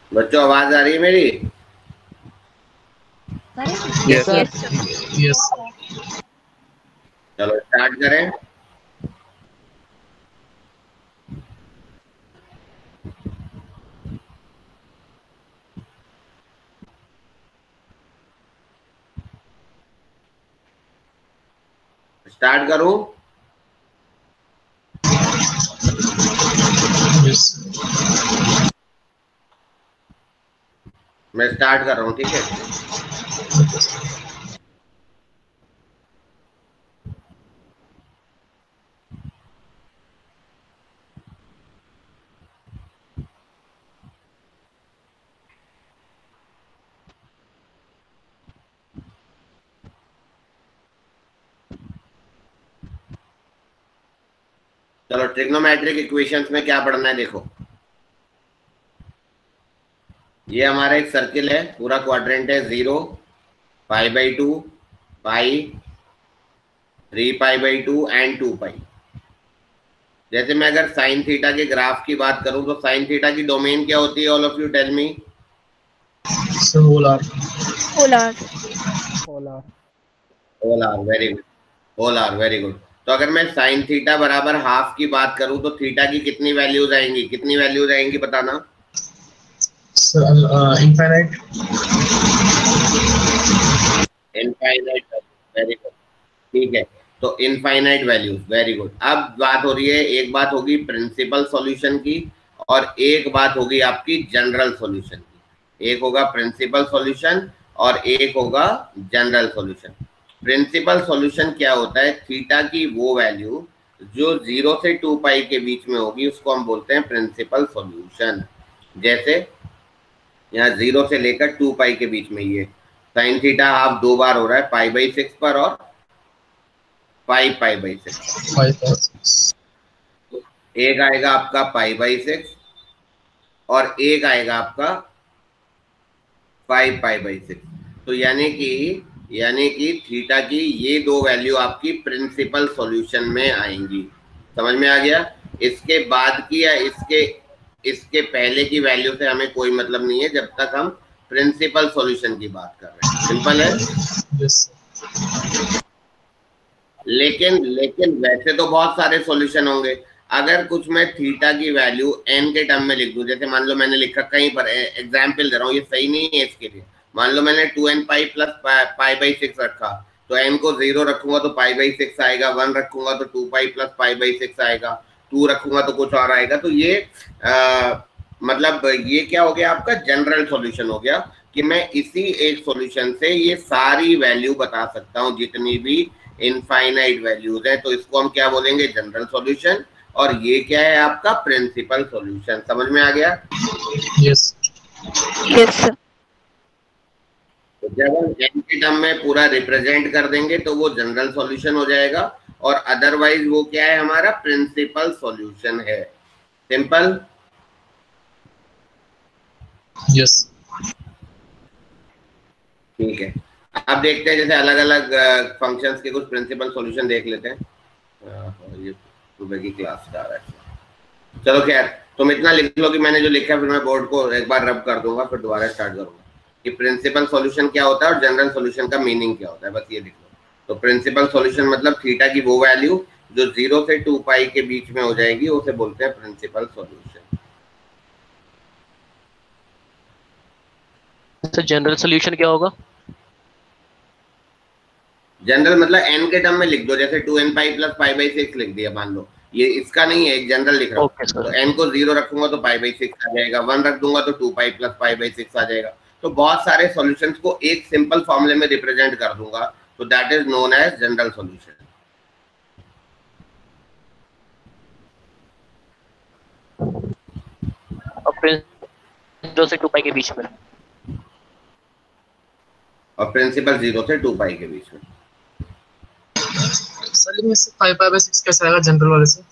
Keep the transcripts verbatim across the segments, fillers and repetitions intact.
बच्चों आवाज आ रही है मेरी? Yes sir. यस चलो स्टार्ट करें। स्टार्ट करूं? यस मैं स्टार्ट कर रहा हूं, ठीक है। चलो ट्रिग्नोमेट्रिक इक्वेशंस में क्या पढ़ना है देखो। ये हमारा एक सर्किल है, पूरा क्वाड्रेंट है, zero, pi by two, pi, three pi by two and two pi. जैसे मैं अगर साइन थीटा के ग्राफ की बात करूं तो साइन थीटा की डोमेन क्या होती है? All of you tell me. Sir polar polar polar polar, very good. Polar, very good. तो अगर मैं साइन थीटा बराबर हाफ की बात करूं तो थीटा की कितनी वैल्यूज आएंगी? कितनी वैल्यूज आएंगी बताना। Sir infinite infinite, very good, ठीक है। तो इनफाइनाइट वैल्यूज, वेरी गुड। अब बात हो रही है, एक बात होगी प्रिंसिपल सॉल्यूशन की और एक बात होगी आपकी जनरल सॉल्यूशन की। एक होगा प्रिंसिपल सॉल्यूशन और एक होगा जनरल सॉल्यूशन। प्रिंसिपल सॉल्यूशन क्या होता है? थीटा की वो वैल्यू जो जीरो से टू पाई के बीच में होगी उसको हम बोलते हैं प्रिंसिपल सॉल्यूशन। जैसे यहाँ जीरो से लेकर टू पाई के बीच में ये साइन थीटा हाफ दो बार हो रहा है, पाई बाई सिक्स पर और pi pi by six. Five six एक आएगा आपका पाई बाई सिक्स और एक आएगा आपका पाई पाई बाई सिक्स। तो यानी कि यानी कि थीटा की ये दो वैल्यू आपकी प्रिंसिपल सॉल्यूशन में आएंगी। समझ में आ गया? इसके बाद की या इसके इसके पहले की वैल्यू से हमें कोई मतलब नहीं है जब तक हम प्रिंसिपल सॉल्यूशन की बात कर रहे हैं। सिंपल है। यस लेकिन लेकिन वैसे तो बहुत सारे सॉल्यूशन होंगे। अगर कुछ मैं थीटा की वैल्यू एन के टर्म में लिख दूं, जैसे मान लो मैंने लिखा कहीं पर, एग्जाम्पल दे रहा हूँ, ये सही नहीं है इसके लिए। मान लो मैंने two N pi plus pi by six रखा, तो एन को जीरो रखूंगा तो पाई बाई सिक्स आएगा, वन रखूंगा तो two pi plus pi by six आएगा, टू रखूंगा तो कुछ और आएगा। तो ये आ, मतलब ये क्या हो गया आपका जनरल सॉल्यूशन हो गया कि मैं इसी एक सॉल्यूशन से ये सारी वैल्यू बता सकता हूँ जितनी भी इनफाइनाइट वैल्यूज है। तो इसको हम क्या बोलेंगे? General solution. और ये क्या है आपका? Principal solution. समझ में आ गया? यस यस तो जब हम एन के टर्म में पूरा रिप्रेजेंट कर देंगे तो वो जनरल सॉल्यूशन हो जाएगा और अदरवाइज वो क्या है? हमारा प्रिंसिपल सॉल्यूशन है। सिंपल। यस ठीक है। अब देखते हैं, जैसे अलग अलग फंक्शंस के कुछ प्रिंसिपल सॉल्यूशन देख लेते हैं। आ, ये सुबह की क्लास का रहा है। चलो खैर, तुम इतना लिख लो कि मैंने जो लिखा है, फिर मैं बोर्ड को एक बार रब कर दूंगा, फिर दोबारा स्टार्ट करूंगा कि प्रिंसिपल सॉल्यूशन क्या होता है और जनरल सॉल्यूशन का मीनिंग क्या होता है। बस ये लिख लो। तो प्रिंसिपल सॉल्यूशन मतलब थीटा की वो वैल्यू जो जीरो से टू पाई के बीच में हो जाएगी उसे बोलते हैं principal solution. Sir general solution क्या होगा? जनरल मतलब एन के टर्म में लिख दो, जैसे two N pi plus pi by six लिख दिया मान लो। ये इसका नहीं है, एक जनरल लिख रहा हूँ। Okay sir. तो एन को जीरो रखूंगा तो पाई बाई सिक्स आ जाएगा, वन रख दूंगा तो two pi plus pi by six आ जाएगा। तो बहुत सारे सॉल्यूशंस को एक सिंपल फॉर्मूले में रिप्रेजेंट कर दूंगा, तो that is known as general solution. और प्रिंसिपल से टू पाई के बीच में, और प्रिंसिपल जीरो से टू पाई के बीच में। सर लेकिन इससे फाइव पाई बाई सिक्स कैसे आएगा जनरल वाले से?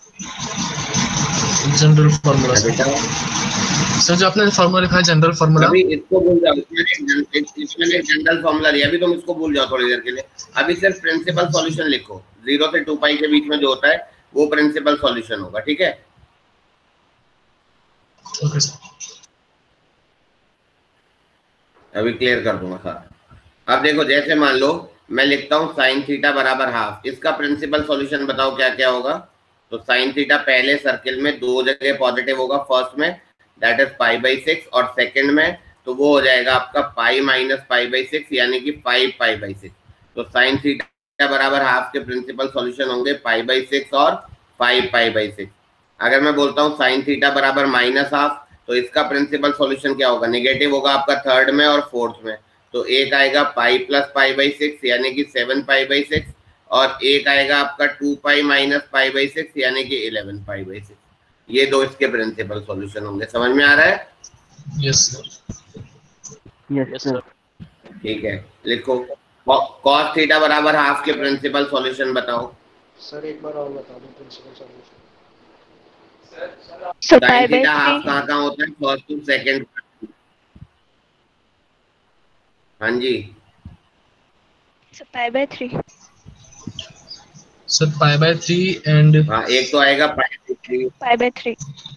जनरल फार्मूला से सर, जो आपने फार्मूला लिखा है जनरल फार्मूला, अभी इसको भूल जाओ, इसमें एक जनरल फार्मूला लिया, अभी तुम इसको भूल जाओ थोड़ी देर के लिए। अभी सिर्फ प्रिंसिपल सॉल्यूशन लिखो, जीरो से टू पाई के बीच में जो होता है वो प्रिंसिपल सॉल्यूशन होगा। ठीक है? Okay sir. अभी क्लियर कर दूंगा सारा। अब देखो जैसे मान लो मैं लिखता हूँ साइन थीटा बराबर हाफ, इसका प्रिंसिपल सॉल्यूशन बताओ क्या क्या होगा। तो साइन थीटा पहले सर्किल में दो जगह पॉजिटिव होगा, फर्स्ट में that is pi by six और सेकंड में तो वो हो जाएगा आपका pi minus pi by six यानी कि फाइव पाई बाई सिक्स। तो साइन थीटा बराबर हाफ के प्रिंसिपल सॉल्यूशन होंगे पाई बाई सिक्स और फाइव पाई बाई सिक्स। अगर मैं बोलता हूँ साइन थीटा बराबर माइनस हाफ तो इसका प्रिंसिपल सॉल्यूशन क्या होगा, नेगेटिव होगा आपका थर्ड में और फोर्थ में। तो एक आएगा pi plus pi by six यानी कि सेवन पाई बाई सिक्स और एक आएगा आपका two pi minus pi by six यानी कि इलेवन पाई बाई सिक्स। ये दो इसके प्रिंसिपल सॉल्यूशन होंगे। समझ में आ रहा है? Yes sir. Yes sir. ठीक है, लिखो cos थीटा बराबर हाफ के प्रिंसिपल सॉल्यूशन बताओ। सर एक बार और बता दो principal solution. So pi sine by theta half three. कहाँ कहाँ होता है, फर्स्ट टू सेकंड। हाँ जी So pi by three. Sir pi by three and हाँ, एक तो आएगा pi three, Pi by three.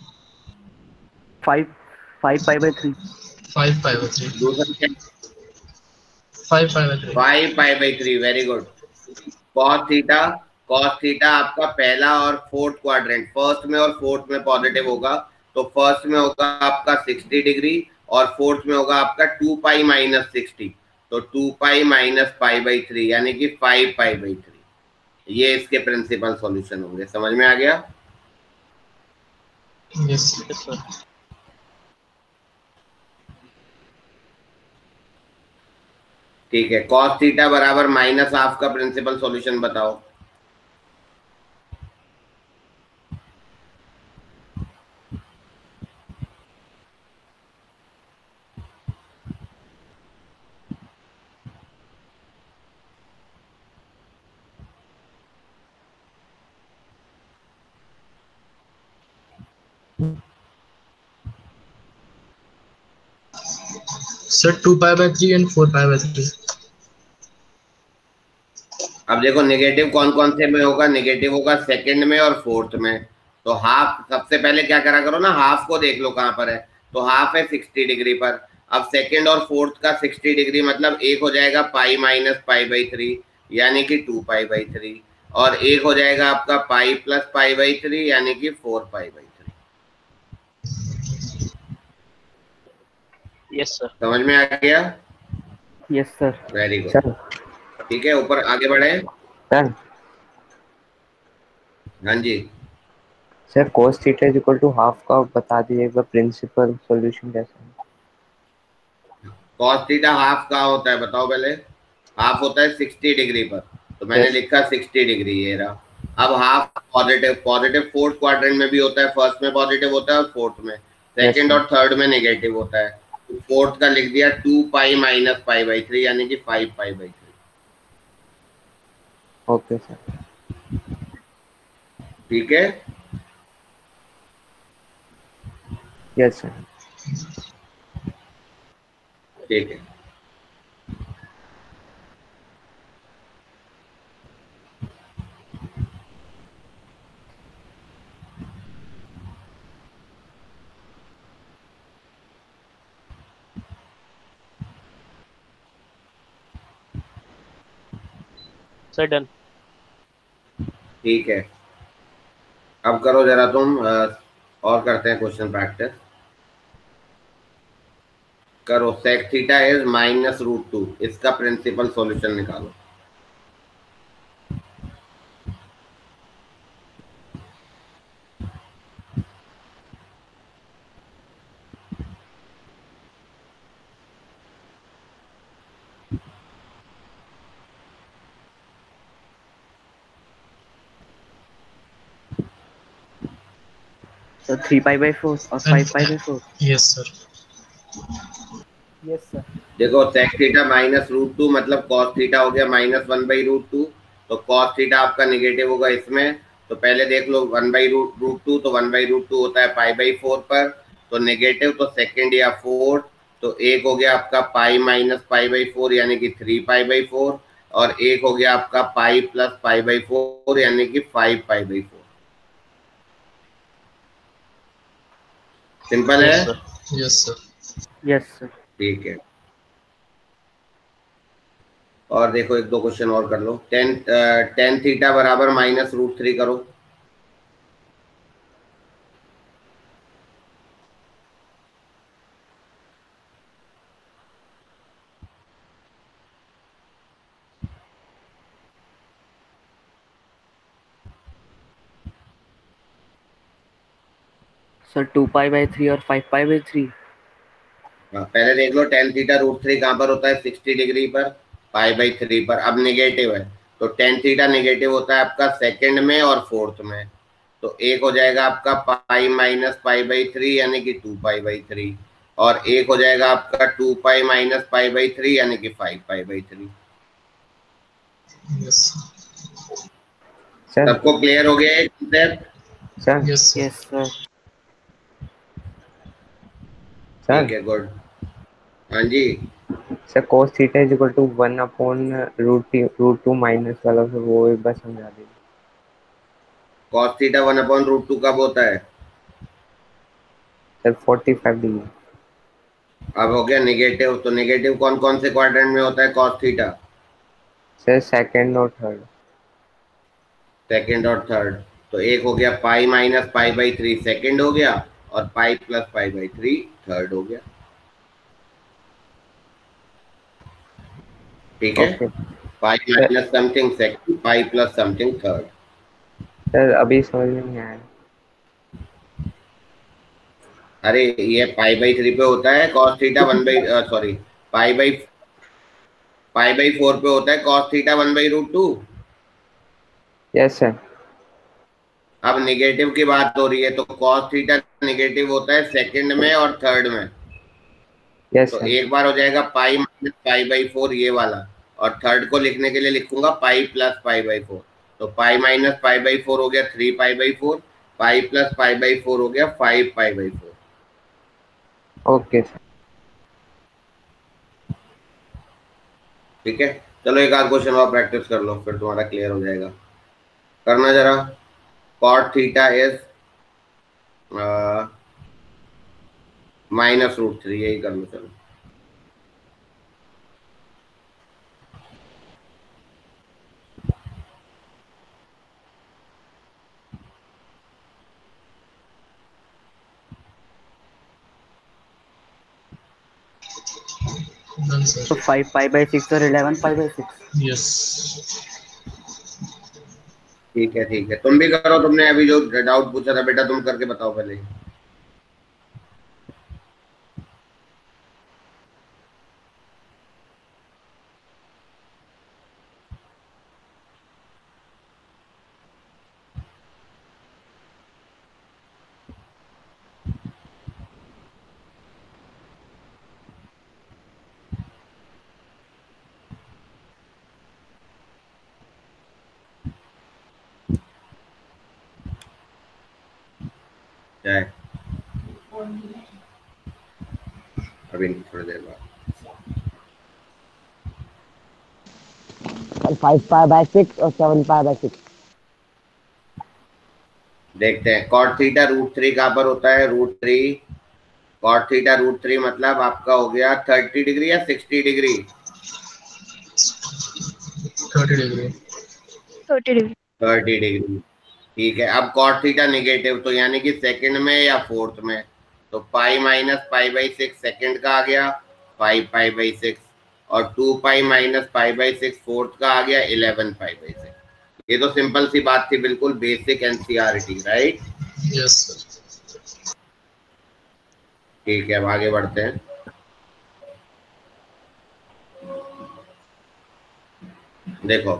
Five five pi by three. Five pi by three. दूसरा क्या, five pi by three. Five pi by three. Very good. cos theta, cos theta आपका पहला और fourth quadrant, first में और fourth में positive होगा। तो फर्स्ट में होगा आपका सिक्सटी डिग्री और फोर्थ में होगा आपका टू पाई माइनस सिक्सटी। तो two pi minus pi by three यानी कि फाइव पाई बाई थ्री। ये इसके प्रिंसिपल सॉल्यूशन होंगे। समझ में आ गया? Yes sir. ठीक है, cos थीटा बराबर माइनस हाफ का प्रिंसिपल सॉल्यूशन बताओ। Sir two pi by three and four pi by three. अब देखो नेगेटिव कौन कौन से में होगा, नेगेटिव होगा सेकंड में और फोर्थ में। तो हाफ सबसे पहले क्या करा करो ना, हाफ को देख लो कहाँ पर है। तो हाफ है सिक्सटी डिग्री पर। अब सेकंड और फोर्थ का सिक्सटी डिग्री मतलब एक हो जाएगा pi minus pi by three यानी कि टू पाई बाई थ्री और एक हो जाएगा आपका pi plus pi by three यानी कि four pi by three. Yes sir. समझ में आ गया? Yes sir. Very good. Sir ठीक है, ऊपर आगे बढ़े। सर हाँ जी, sir cos theta is equal to half का बता दीजिए एक बार प्रिंसिपल सॉल्यूशन कैसा है। cos थीटा हाफ कहाँ होता है बताओ पहले। हाफ होता है सिक्सटी डिग्री पर। तो मैंने Yes. लिखा सिक्सटी डिग्री, ये रहा। अब half positive, positive fourth quadrant में भी होता है, फर्स्ट में पॉजिटिव होता है और फोर्थ में, सेकंड Yes, और थर्ड में नेगेटिव होता है। तो फोर्थ का लिख दिया two pi minus pi by three यानी कि five pi by three. Okay sir. ठीक है, यस सर। ठीक है। Sir done. ठीक है, अब करो जरा तुम अ, और करते हैं क्वेश्चन प्रैक्टिस। करो sec theta is minus root two, इसका प्रिंसिपल सॉल्यूशन निकालो। Sir three pi by four और five pi by four. Yes sir. Yes sir. देखो sec theta minus root two मतलब कॉस थीटा हो गया minus one by root two. तो cos theta आपका negative होगा इसमें। तो पहले देख लो one by root root two, तो वन बाई रूट टू होता है पाई बाई फोर पर। तो नेगेटिव तो सेकंड या फोर्थ, तो एक हो गया आपका pi minus pi by four यानी कि थ्री पाई बाई फोर और एक हो गया आपका pi plus pi by four यानी कि five pi by four. Simple है? Yes sir. Yes sir. ठीक है, और देखो एक दो क्वेश्चन और कर लो। टेन टेन थीटा बराबर माइनस रूट थ्री करो। Sir two pi by three और फाइव पाई बाई थ्री। हाँ, पहले देख लो टेन थीटा रूट थ्री कहाँ पर होता है, सिक्सटी डिग्री पर, पाई बाई थ्री पर। अब नेगेटिव है तो टेन थीटा नेगेटिव होता है आपका सेकंड में और फोर्थ में। तो एक हो जाएगा आपका pi minus pi by three यानी कि टू पाई बाई थ्री, और एक हो जाएगा आपका two pi minus pi by three यानी कि five pi by three. Yes sir सबको क्लियर हो गया concept? Sir yes yes sir. Sir ठीक है, गुड। हाँ जी, sir cos theta is equal to one upon root root two minus वाला, तो वो एक बार समझा दीजिए। cos theta one upon root two कब होता है? Sir forty five degree. अब हो गया नेगेटिव, तो नेगेटिव कौन कौन से क्वाड्रेंट में होता है cos थीटा? सर सेकंड और थर्ड। सेकंड और थर्ड। तो एक हो गया pi minus pi by three second हो गया, और pi plus pi by three third हो गया। ठीक है, okay pi minus something second, pi plus something third. Sir अभी समझ में नहीं आया। अरे ये पाई बाई थ्री पे होता है cos theta one by sorry pi by pi by four पे होता है cos theta one by root two. Yes sir. अब निगेटिव की बात हो रही है तो cos थीटा निगेटिव होता है सेकंड में और थर्ड में। यस तो सर। एक बार हो जाएगा pi minus pi by four ये वाला, और थर्ड को लिखने के लिए लिखूंगा pi plus pi by four. तो pi minus pi by four हो गया three pi by four, pi plus pi by four हो गया five pi by four. Okay sir. ठीक है, चलो एक आध क्वेश्चन और प्रैक्टिस कर लो फिर तुम्हारा क्लियर हो जाएगा। करना जरा। cot theta is minus root three, यही कर लो चलो। डन तो sir. Five pi by six और eleven pi by six. Yes ठीक है ठीक है, तुम भी करो। तुमने अभी जो डाउट पूछा था बेटा, तुम करके बताओ पहले। क्या है अभी नहीं, थोड़ी देर बाद। फाइव पाई बाय सिक्स और सेवन पाई बाय सिक्स। देखते हैं cot थीटा रूट थ्री कहाँ पर होता है, root three cot theta root three मतलब आपका हो गया थर्टी डिग्री या sixty degree? Thirty degree. Thirty degree. Thirty degree. ठीक है, अब cot थीटा नेगेटिव, तो यानी कि सेकंड में या फोर्थ में। तो pi minus pi by six second का आ गया फाइव पाई बाई सिक्स, और two pi minus pi by six fourth का आ गया इलेवन पाई बाई सिक्स। ये तो सिंपल सी बात थी, बिल्कुल basic NCERT, right? Yes sir. ठीक है, अब आगे बढ़ते हैं। देखो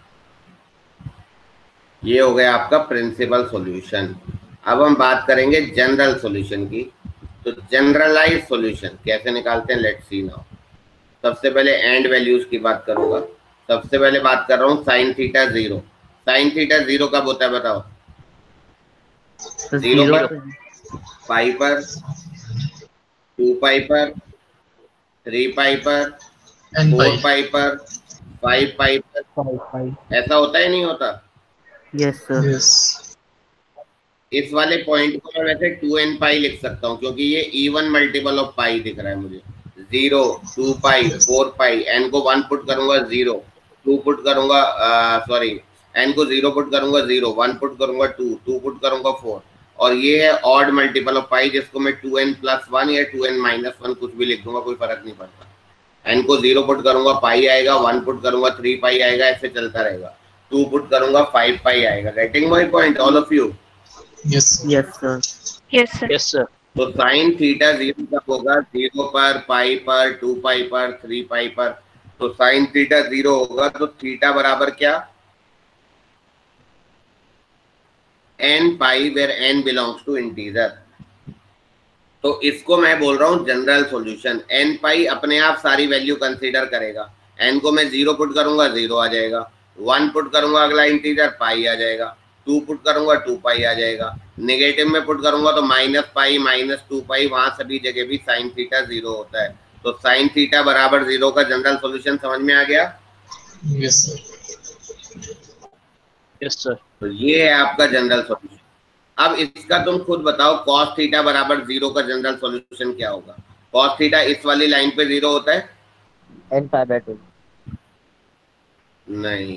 ये हो गया आपका प्रिंसिपल सॉल्यूशन। अब हम बात करेंगे जनरल सॉल्यूशन की। तो जनरलाइज सॉल्यूशन कैसे निकालते हैं, लेट्स सी नाउ। सबसे पहले एंड वैल्यूज की बात करूंगा। सबसे पहले बात कर रहा हूँ sine theta zero. Sine theta zero कब होता है बताओ? जीरो पर, पाई पर, टू पाई पर, थ्री पाई पर, एन फोर पाई। पाई पर, फाइव पाई पर। Five five. ऐसा होता है नहीं होता? Yes sir. यस इस वाले पॉइंट को मैं वैसे टू एन पाई लिख सकता हूँ, क्योंकि ये इवन मल्टीपल ऑफ पाई दिख रहा है मुझे। Zero, two pi, four pi, n को वन पुट करूंगा जीरो, टू पुट करूंगा सॉरी एन को जीरो पुट करूंगा जीरो, वन पुट करूंगा टू, टू पुट करूंगा फोर, और ये है ऑड मल्टीपल ऑफ पाई जिसको मैं टू एन प्लस वन या टू एन माइनस वन कुछ भी लिख दूंगा, कोई फर्क नहीं पड़ता। एन को जीरो पुट करूंगा पाई आएगा, वन पुट करूंगा थ्री पाई आएगा, ऐसे चलता रहेगा, टू पुट करूंगा फाइव पाई आएगा। Getting my point all of you? Yes Yes, sir. Yes, sir. Yes sir. तो साइन थीटा जीरो कब होगा? जीरो पर, पाई पर, टू पाई पर, थ्री पाई पर। तो साइन थीटा जीरो होगा तो थीटा बराबर क्या? N pi where n belongs to integer. तो इसको मैं बोल रहा हूँ जनरल सॉल्यूशन। एन पाई अपने आप सारी वैल्यू कंसीडर करेगा। एन को मैं जीरो पुट करूंगा जीरो आ जाएगा, वन पुट करूंगा अगला इंटीजर पाई आ जाएगा, टू पुट करूंगा टू पाई आ जाएगा, नेगेटिव में पुट करूंगा तो minus pi, minus two pi, वहां सभी जगह भी साइन थीटा जीरो होता है। तो साइन थीटा बराबर जीरो का जनरल सॉल्यूशन समझ में आ गया? Yes sir. Yes sir. तो ये है आपका जनरल सॉल्यूशन। अब इसका तुम खुद बताओ कॉस थीटा बराबर जीरो का जनरल सॉल्यूशन क्या होगा? कॉस थीटा इस वाली लाइन पे जीरो होता है? N pi by two. नहीं,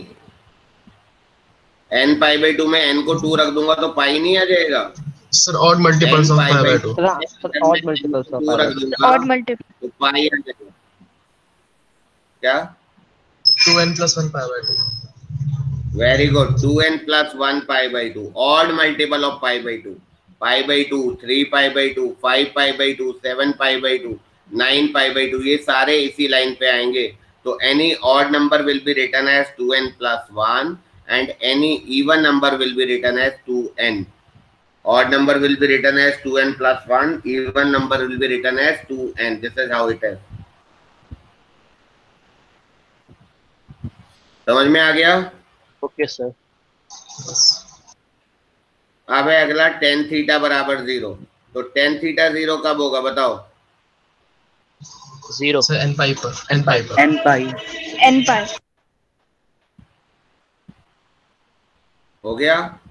एन पाई बाई टू में एन को टू रख दूंगा तो पाई नहीं आ जाएगा sir odd multiples of pi by two. Sir odd multiples of pi रख दूंगा Odd multiple. तो पाई आ जाएगा। क्या? Two n plus one pi by two. Very good, two n plus one pi by two, odd multiple of pi by two, pi by two, three pi by two, five pi by two, seven pi by two, nine pi by two, ये सारे इसी line पे आएंगे। तो any odd number will be written as two n plus one and any even number will be written as two n. Odd number will be written as two n plus one, even number will be written as two n. This is how it is. समझ में आ गया? Okay sir. अब है अगला tan theta बराबर zero. तो tan theta zero कब होगा बताओ? जीरो। सर एन पाई पर, एन पाई पर। N pi. N pi. हो गया?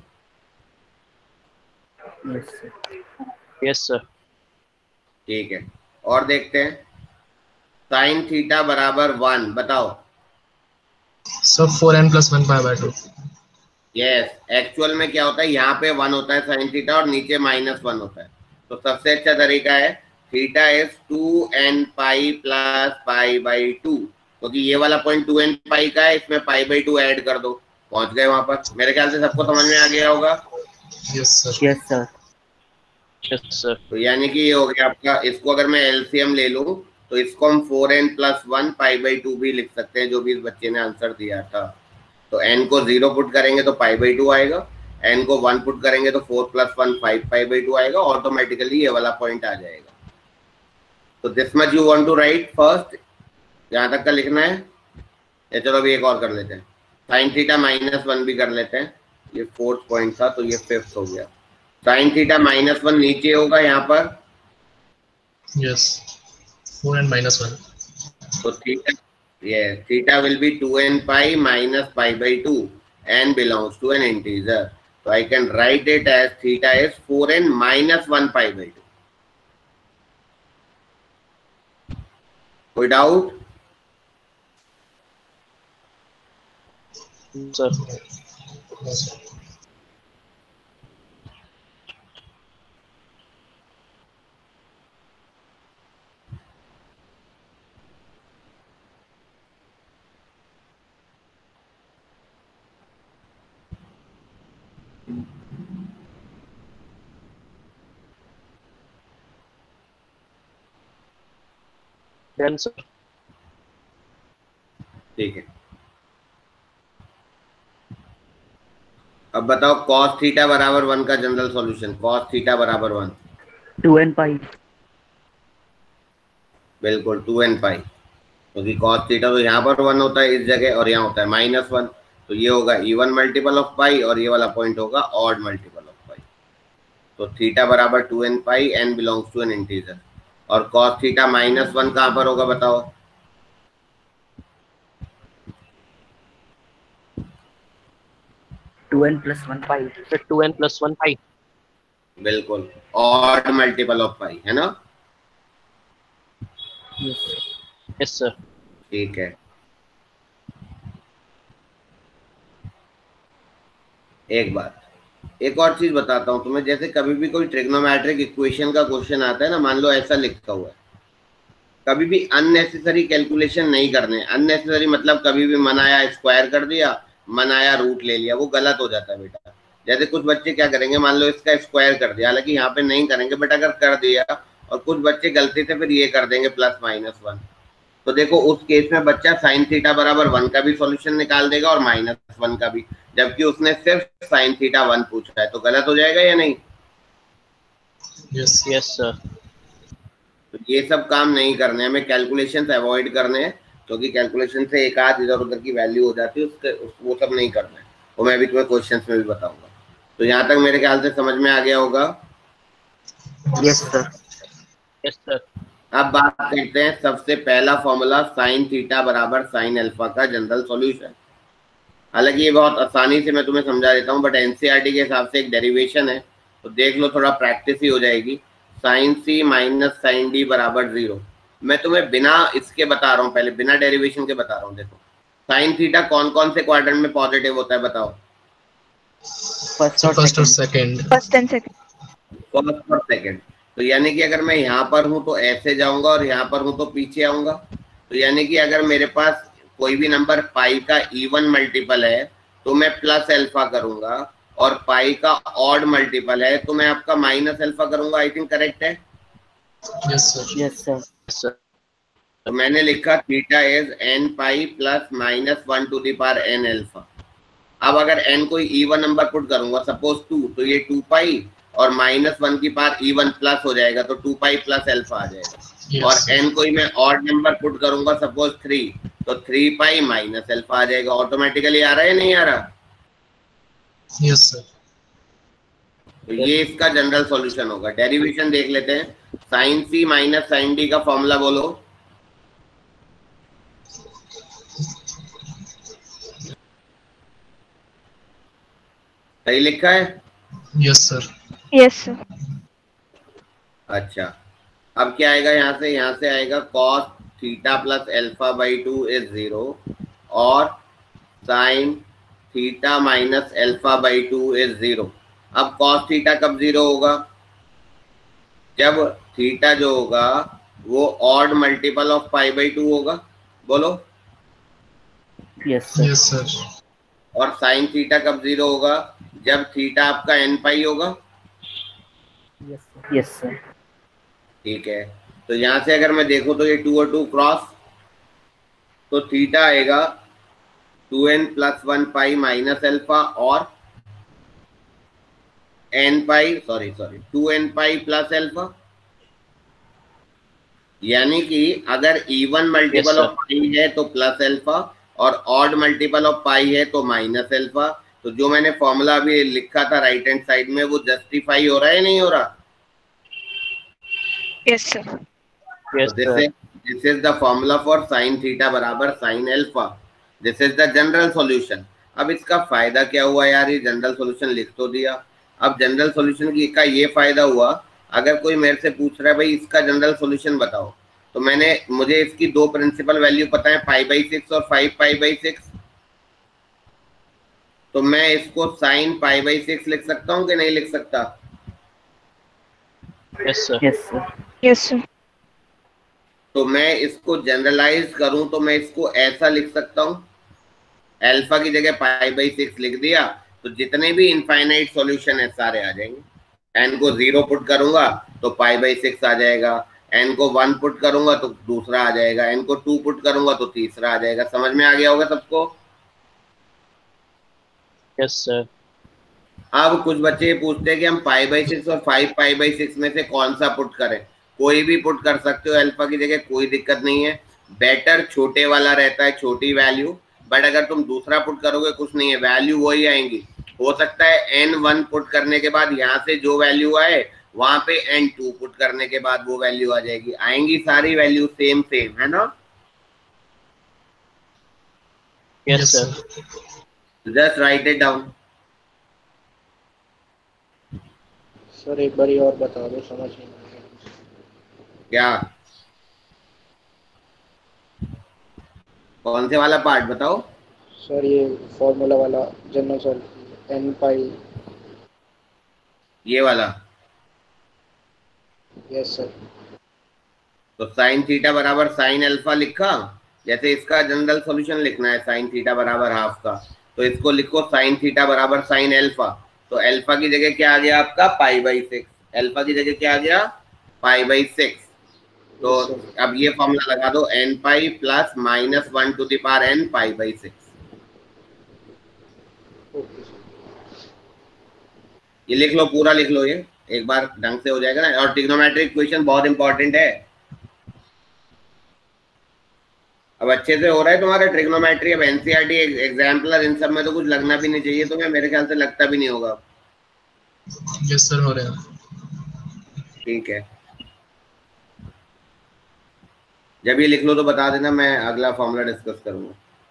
Yes, sir. Yes sir. ठीक है, और देखते हैं। साइन थीटा बराबर वन बताओ। Sir four n plus one pi by two. Yes, actual में क्या होता है, यहाँ पे वन होता है साइन थीटा और नीचे माइनस वन होता है। तो सबसे अच्छा तरीका है theta is two N pi plus pi by two, क्योंकि ये वाला पॉइंट टू एन पाई का है, इसमें पाई बाई टू ऐड कर दो, पहुंच गए वहां पर। मेरे ख्याल से सबको समझ में आ गया होगा। Yes sir. Yes, sir. Yes sir. तो यानी कि ये हो गया आपका। इसको अगर मैं एलसीएम ले लूं तो इसको हम four n plus one pi by two भी लिख सकते हैं, जो भी इस बच्चे ने आंसर दिया था। तो एन को जीरो पुट करेंगे तो पाई बाई टू आएगा, एन को वन पुट करेंगे तो four plus one five pi by two आएगा, ऑटोमेटिकली ये वाला पॉइंट आ जाएगा। तो this much you want to write first, यहाँ तक का लिखना है। या चलो अभी एक और कर लेते हैं, साइन थीटा माइनस वन भी कर लेते हैं। ये फोर्थ पॉइंट था तो ये फिफ्थ हो गया। साइन थीटा माइनस वन नीचे होगा यहाँ पर। Yes, four n minus one. तो थीटा, ये theta will be two N pi minus pi by two, n belongs to an integer. तो I can write it as theta is four n minus one pi by two. कोई doubt? Sir. Done sir. ठीक है, अब बताओ cos theta बराबर one का general solution. cos theta बराबर one, two n pi. बिल्कुल टू एन पाई, क्योंकि cos थीटा तो यहाँ पर वन होता है इस जगह और यहाँ होता है माइनस वन। तो ये होगा इवन मल्टीपल ऑफ पाई और ये वाला पॉइंट होगा ऑड मल्टीपल ऑफ पाई। तो थीटा बराबर two N pi, n belongs to an integer. और cos थीटा माइनस वन कहाँ पर होगा बताओ? Two n plus one pi. Sir two n plus one pi. बिल्कुल, ऑड मल्टीपल ऑफ पाई है ना। Yes, sir. Yes, sir. ठीक है, एक बात, एक और चीज बताता हूँ तुम्हें। जैसे कभी भी कोई ट्रिग्नोमेट्रिक इक्वेशन का क्वेश्चन आता है ना, मान लो ऐसा लिखा हुआ है, कभी भी अननेसेसरी कैलकुलेशन नहीं करने। अननेसेसरी मतलब कभी भी मनाया स्क्वायर कर दिया, मनाया रूट ले लिया, वो गलत हो जाता है बेटा। जैसे कुछ बच्चे क्या करेंगे, मान लो इसका स्क्वायर कर दिया, हालांकि यहाँ पे नहीं करेंगे, बट अगर कर दिया, और कुछ बच्चे गलती से फिर ये कर देंगे प्लस माइनस वन, तो देखो उस केस में बच्चा साइन थीटा बराबर वन का भी सॉल्यूशन निकाल देगा और माइनस वन का भी, जबकि उसने सिर्फ साइन थीटा वन पूछा है, तो गलत हो जाएगा या नहीं? Yes Yes, sir. तो ये सब काम नहीं करने, हमें कैलकुलेशंस अवॉइड करने हैं, क्योंकि कैलकुलेशन से एक आध इधर उधर की वैल्यू हो जाती है, उसके उस, वो सब नहीं करना है, वो मैं भी तुम्हें क्वेश्चंस में भी बताऊंगा। तो यहाँ तक मेरे ख्याल से समझ में आ गया होगा। Yes, sir. Yes, sir. अब बात करते हैं सबसे पहला फॉर्मूला साइन थीटा बराबर साइन अल्फा का जनरल सॉल्यूशन। हालांकि ये बहुत आसानी से मैं तुम्हें समझा देता हूँ, बट एनसीईआरटी के हिसाब से एक डेरिवेशन है, तो देख लो, थोड़ा प्रैक्टिस ही हो जाएगी। Sine C minus sine D बराबर जीरो। मैं तुम्हें बिना इसके बता रहा हूँ, पहले बिना डेरिवेशन के बता रहा हूँ। देखो साइन थीटा कौन कौन से क्वाड्रेंट में पॉजिटिव होता है बताओ? First सर or फर्स्ट और second? Second. First and second. First और सेकंड। तो यानी कि अगर मैं यहाँ पर हूँ तो ऐसे जाऊंगा, और यहाँ पर हूँ तो पीछे आऊंगा। तो यानी कि अगर मेरे पास कोई भी नंबर पाई का इवन मल्टीपल है तो मैं प्लस अल्फा करूंगा, और पाई का ऑड मल्टीपल है तो मैं आपका माइनस अल्फा करूंगा। आई थिंक करेक्ट है? Yes sir. Yes, sir. Yes, sir. तो मैंने लिखा theta is n pi plus minus one to the power n alpha. अब अगर एन कोई इवन नंबर पुट करूंगा, सपोज टू, तो ये टू पाई और माइनस वन की पावर इवन प्लस हो जाएगा, तो टू पाई प्लस अल्फा आ जाएगा। Yes, और sir. एन कोई मैं ऑड नंबर पुट करूंगा, सपोज थ्री, तो थ्री पाई माइनस अल्फा आ जाएगा। ऑटोमेटिकली आ रहा है नहीं आ रहा? Yes sir. तो ये इसका जनरल सॉल्यूशन होगा। डेरिवेशन देख लेते हैं। Sine C minus sine D का फॉर्मूला बोलो। सही लिखा है? Yes sir. Yes sir. अच्छा, अब क्या आएगा यहाँ से? यहाँ से आएगा cos theta plus alpha by two is zero, और sine theta minus alpha by two is zero. अब कॉस थीटा कब जीरो होगा? जब थीटा जो होगा वो odd multiple of pi by two होगा। बोलो। Yes, sir. Yes sir. और साइन थीटा कब जीरो होगा? जब थीटा आपका एन पाई होगा। Yes, sir. Yes, sir. ठीक है, तो यहाँ से अगर मैं देखूं तो ये टू और टू क्रॉस, तो थीटा आएगा two n plus one pi minus alpha, और n pi sorry sorry two N pi plus alpha. यानी कि अगर even multiple Yes, sir. Of pi है तो प्लस अल्फा, और ऑड मल्टीपल ऑफ पाई है तो माइनस अल्फा। तो जो मैंने फॉर्मूला अभी लिखा था राइट हैंड साइड में, वो जस्टिफाई हो रहा है नहीं हो रहा? Yes sir. Yes, this sir. Is this is the formula for sine theta बराबर sine alpha. This is the general solution. अब इसका फायदा क्या हुआ यार? ये जनरल सॉल्यूशन लिख तो दिया। अब जनरल सॉल्यूशन की का ये फायदा हुआ, अगर कोई मेरे से पूछ रहा है भाई इसका जनरल सॉल्यूशन बताओ, तो मैंने मुझे इसकी दो प्रिंसिपल वैल्यू पता है, पाई बाई सिक्स और फाइव पाई बाई सिक्स। तो मैं इसको साइन पाई बाई सिक्स लिख सकता हूँ कि नहीं लिख सकता? Yes, sir. Yes, sir. Yes sir. तो मैं इसको जनरलाइज करूं तो मैं इसको ऐसा लिख सकता हूं, अल्फा की जगह पाई बाई सिक्स लिख दिया, तो जितने भी इनफाइनाइट सॉल्यूशन है सारे आ जाएंगे। एन को जीरो पुट करूंगा तो पाई बाई सिक्स आ जाएगा, एन को वन पुट करूंगा तो दूसरा आ जाएगा, एन को टू पुट करूंगा तो तीसरा आ जाएगा। समझ में आ गया होगा सबको? Yes, sir. अब कुछ बच्चे पूछते हैं कि हम पाई बाई सिक्स और फाइव पाई बाई सिक्स में से कौन सा पुट करें। कोई भी पुट कर सकते हो अल्फा की जगह, कोई दिक्कत नहीं है। बेटर छोटे वाला रहता है, छोटी वैल्यू, बट अगर तुम दूसरा पुट करोगे कुछ नहीं है, वैल्यू वही आएंगी। हो सकता है एन वन पुट करने के बाद यहाँ से जो वैल्यू आए वहां पे एन टू पुट करने के बाद वो वैल्यू आ जाएगी, आएंगी सारी वैल्यू सेम सेम, है ना? Yes, sir. Just write it down. Sir एक बार और बता दो, समझ नहीं आया। क्या? कौन से वाला पार्ट बताओ? सर ये फॉर्मूला वाला जनरल सॉल्व एन पाई। ये वाला? Yes sir. तो साइन थीटा बराबर साइन अल्फा लिखा, जैसे इसका जनरल सॉल्यूशन लिखना है साइन थीटा बराबर हाफ का, तो इसको लिखो साइन थीटा बराबर साइन अल्फा। तो अल्फा की जगह क्या आ गया आपका? पाई बाई सिक्स। अल्फा की जगह क्या आ गया? Pi by six. तो अब ये फॉर्मूला लगा दो, n pi plus minus one to the power n pi by six. ये लिख लो, पूरा लिख लो, ये एक बार ढंग से हो जाएगा ना। और ट्रिग्नोमेट्रिक इक्वेशन बहुत इंपॉर्टेंट है। अब अच्छे से हो रहा है तुम्हारा ट्रिग्नोमेट्री। अब एनसीईआरटी एग्जाम्पलर इन सब में तो कुछ लगना भी नहीं चाहिए तुम्हें, मेरे ख्याल से लगता भी नहीं होगा। यस सर, हो रहा है। ठीक है, जब ये लिख लो तो बता देना, मैं अगला फॉर्मूला डिस्कस करूंगा।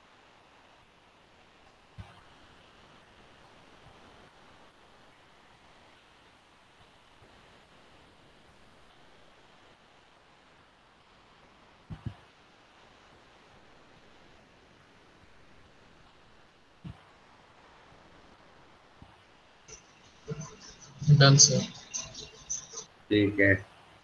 Done sir. ठीक है,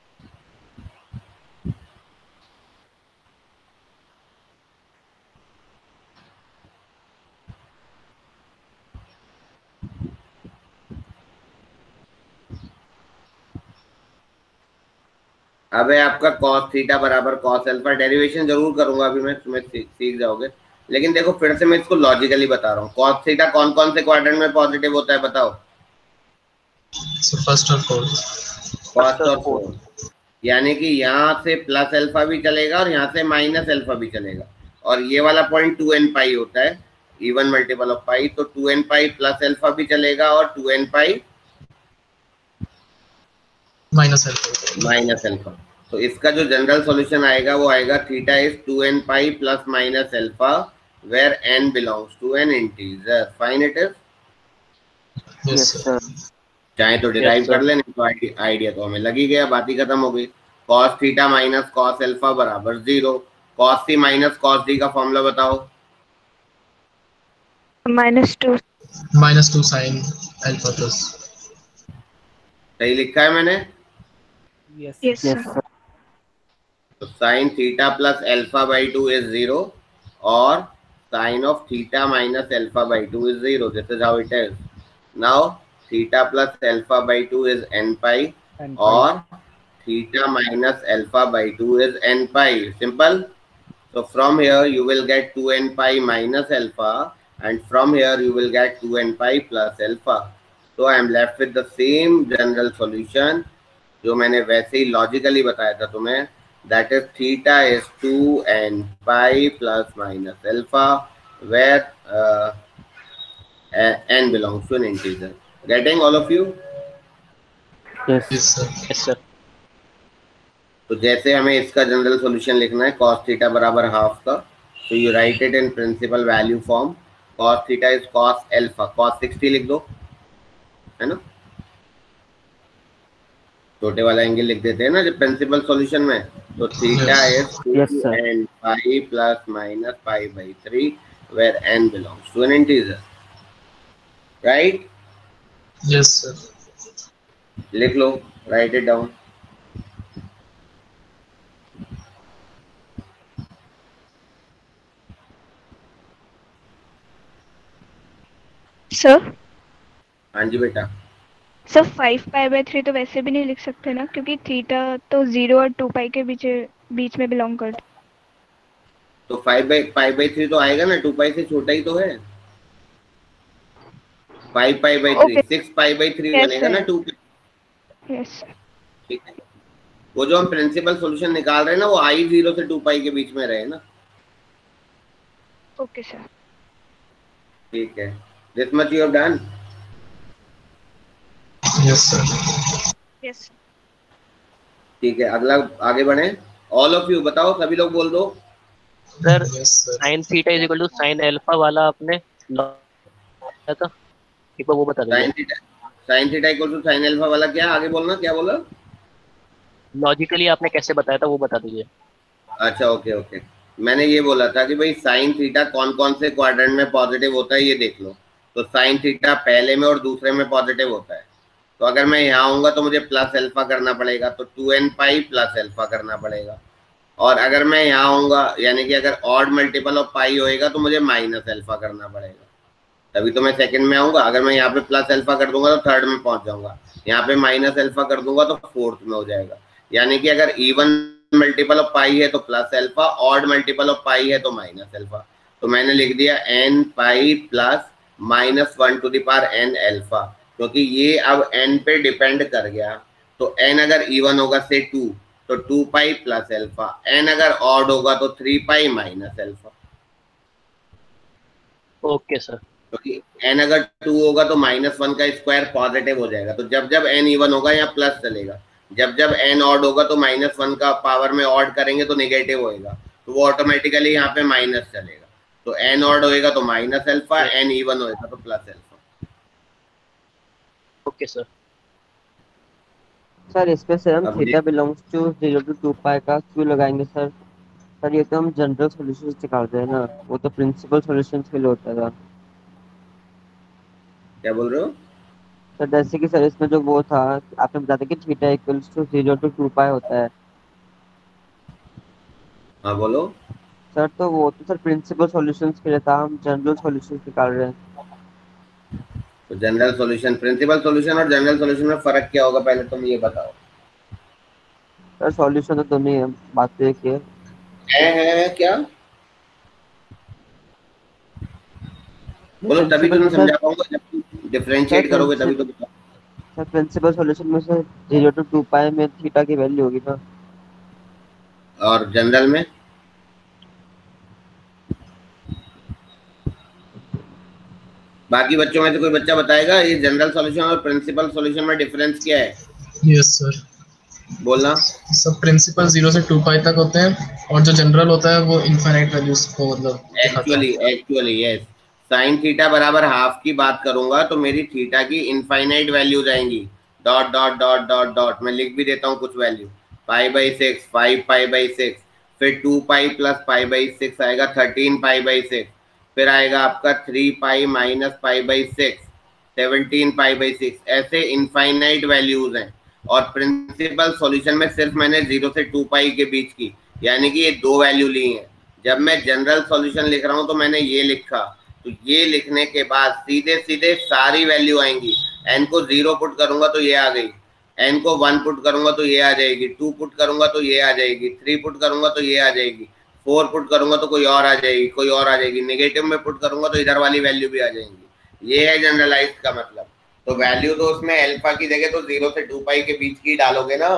अब है आपका cos थीटा बराबर cos अल्फा। डेरिवेशन जरूर करूंगा अभी मैं, तुम्हें सीख जाओगे। लेकिन देखो फिर से मैं इसको लॉजिकली बता रहा हूँ। cos थीटा कौन कौन से क्वाड्रेंट में पॉजिटिव होता है बताओ? फर्स्ट और फोर्थ। फर्स्ट और फोर्थ, यानी कि यहाँ से प्लस अल्फा भी चलेगा और यहाँ से माइनस अल्फा भी चलेगा। और ये वाला पॉइंट टू एन पाई होता है, इवन मल्टीपल ऑफ पाई, तो two N pi plus alpha भी चलेगा और two N pi minus alpha. Minus alpha. तो इसका जो जनरल सॉल्यूशन आएगा वो आएगा theta is two N pi plus minus alpha where n belongs to an integer. Fine it is. Yes sir. चाहे तो डिराइव कर ले, नहीं तो आइडिया तो हमें लगी गया, बात ही खत्म हो गई। cos theta minus cos alpha बराबर zero. cos C minus cos D का फॉर्मूला बताओ? Minus two minus two sine alpha plus. सही लिखा है मैंने? Yes yes yes sir. तो sine theta plus alpha by two is zero और sine of theta minus alpha by two is zero. This is how it is. Now theta plus alpha by two is n pi और theta minus alpha by two is n pi. Simple. So from here you will get two n pi minus alpha, and from here you will get two n pi plus alpha. So I am left with the same general solution जो मैंने वैसे ही logically बताया था तुम्हें. That is theta is two n pi plus minus alpha, where uh, n belongs to an integer. Getting all of you? Yes. Yes, sir. Yes, sir. तो जैसे हमें इसका जनरल सॉल्यूशन लिखना है cos थीटा बराबर हाफ का, तो you write it in principal value form. cos theta is cos alpha. cos sixty लिख दो, है ना. छोटे वाला एंगल लिख देते हैं ना जब प्रिंसिपल सॉल्यूशन में. तो theta is two N pi plus minus pi by three, where n belongs to an integer. Right? Yes sir. लिख लो, राइट इट डाउन. सर हाँ जी बेटा. Sir five pi by three तो वैसे भी नहीं लिख सकते ना, क्योंकि थीटा तो जीरो और टू पाई के बीच बीच में बिलोंग करता. तो five by pi by three तो आएगा ना, टू पाई से छोटा ही तो है. Five pi by three, six pi by three बनेगा ना टू पाई. यस. ठीक है. वो जो हम प्रिंसिपल सॉल्यूशन निकाल रहे हैं ना, वो आई जीरो से टू पाई के बीच में रहे ना. Okay sir. ठीक है. This much you have done. Yes sir. Yes. ठीक है, अगला आगे बढ़े. ऑल ऑफ यू बताओ, सभी लोग बोल दो. Sir yes sir. sin theta is equal to sin alpha वाला आपने क्या था, एक बार वो बता दीजिए. sin theta sin theta equal to sin alpha वाला क्या, आगे बोलना, क्या बोला? लॉजिकली आपने कैसे बताया था वो बता दीजिए. अच्छा ओके ओके. मैंने ये बोला था कि भाई साइन थीटा कौन कौन से क्वाड्रेंट में पॉजिटिव होता है ये देख लो। तो साइन थीटा पहले में और दूसरे में पॉजिटिव होता है। तो अगर मैं यहाँ आऊंगा तो मुझे प्लस अल्फा करना पड़ेगा, तो two N pi plus alpha करना पड़ेगा। और अगर मैं यहाँ आऊंगा यानी कि अगर ऑड मल्टीपल ऑफ पाई होएगा तो मुझे माइनस अल्फा करना पड़ेगा, तभी तो मैं सेकंड में आऊंगा। अगर मैं यहाँ पे प्लस अल्फा कर दूंगा तो थर्ड में पहुंच जाऊंगा, यहाँ पे माइनस अल्फा कर दूंगा तो फोर्थ में हो जाएगा। यानी कि अगर इवन मल्टीपल ऑफ पाई है तो plus alpha, odd multiple of pi है तो माइनस अल्फा। तो मैंने लिख दिया n pi plus minus one to the power n alpha, क्योंकि ये अब एन पे डिपेंड कर गया। तो एन अगर इवन होगा से टू तो two pi plus alpha, n अगर ऑड होगा तो three pi minus alpha. Okay sir. क्योंकि एन अगर टू होगा तो माइनस वन का स्क्वायर पॉजिटिव हो जाएगा, तो जब जब एन इवन होगा यहाँ प्लस चलेगा, जब जब एन ऑड होगा तो माइनस वन का पावर में ऑड करेंगे तो नेगेटिव होएगा, तो वो ऑटोमेटिकली यहाँ पे माइनस चलेगा। तो एन ऑड होएगा तो माइनस अल्फा, एन इवन होएगा तो plus alpha. Okay sir. Sir इस पे से हम अब theta belongs to zero to two pi का क्यों लगाएंगे सर? सर ये तो हम जनरल सॉल्यूशन निकालते हैं ना, वो तो प्रिंसिपल सॉल्यूशन के लिए होता था। क्या बोल रहे हो सर जैसे कि सर इसमें जो वो था आपने बताया कि theta equals to zero to two pi होता है। हाँ बोलो। सर तो वो तो सर प्रिंसिपल सॉल्यूशंस के लिए था, हम जनरल सॉल्यूशंस निकाल रहे हैं। तो जनरल सॉल्यूशन, प्रिंसिपल सॉल्यूशन और जनरल सॉल्यूशन में फर्क क्या होगा पहले तुम ये बताओ। सर सॉल्यूशन तो दोनों ही है, बात तो एक ही है। है, है, है क्या बोलो, तभी तुम समझा पाऊंगा, जब डिफरेंशिएट करोगे तभी तो बताओ। सर प्रिंसिपल सॉल्यूशन में से जीरो टू टू पाई में थीटा की वैल्यू होगी ना। और जनरल में बाकी बच्चों में से कोई बच्चा बताएगा ये जनरल सॉल्यूशन और प्रिंसिपल सॉल्यूशन में डिफरेंस क्या है? Yes sir. बोलना। सब प्रिंसिपल जीरो से टू पाई तक होते हैं और जो जनरल होता है वो इनफाइनाइट वैल्यूज को मतलब actually actually yes, sine theta बराबर हाफ की बात करूंगा तो मेरी थीटा की इनफाइनाइट वैल्यूज आएंगी, dot dot dot dot dot. मैं लिख भी देता हूँ कुछ value, pi by six, five pi by six, फिर two pi plus pi by six आएगा थर्टीन पाई बाई सिक्स, फिर आएगा आपका three pi minus pi by six, seventeen pi by six. ऐसे इनफाइनाइट वैल्यूज हैं। और प्रिंसिपल सॉल्यूशन में सिर्फ मैंने जीरो से टू पाई के बीच की यानी कि ये दो वैल्यू ली हैं। जब मैं जनरल सॉल्यूशन लिख रहा हूँ तो मैंने ये लिखा, तो ये लिखने के बाद सीधे सीधे सारी वैल्यू आएंगी। एन को जीरो पुट करूंगा तो ये आ गई, एन को वन पुट करूंगा तो ये आ जाएगी, टू पुट करूंगा तो ये आ जाएगी, थ्री पुट करूंगा तो ये आ जाएगी, फोर पुट करूंगा तो कोई और आ जाएगी, कोई और आ जाएगी, नेगेटिव में पुट करूंगा तो इधर वाली वैल्यू भी आ जाएंगी। ये है जनरलाइज का मतलब। तो वैल्यू तो उसमें अल्फा की जगह तो जीरो से टू पाई के बीच की डालोगे ना।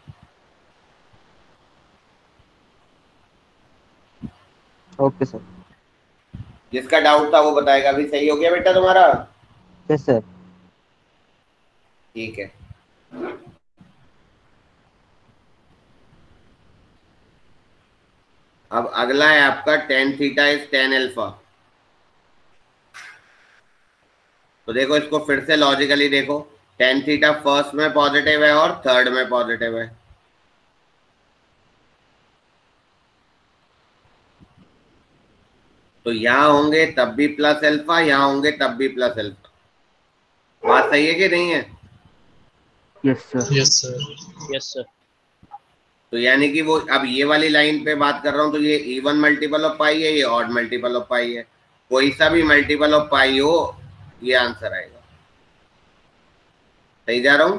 Okay sir. जिसका डाउट था वो बताएगा। अभी सही हो गया बेटा तुम्हारा? Yes sir. ठीक है। अब अगला है आपका tan theta is tan alpha. तो देखो इसको फिर से लॉजिकली देखो, टेन थीटा फर्स्ट में पॉजिटिव है और थर्ड में पॉजिटिव है। तो यहाँ होंगे तब भी प्लस अल्फा, यहाँ होंगे तब भी प्लस अल्फा। बात सही है कि नहीं है? Yes sir. Yes sir. Yes sir. तो यानी कि वो अब ये वाली लाइन पे बात कर रहा हूँ तो ये इवन मल्टीपल ऑफ पाई है, ये ऑड मल्टीपल ऑफ पाई है। कोई सा भी मल्टीपल ऑफ पाई हो ये आंसर आएगा। सही जा रहा हूँ?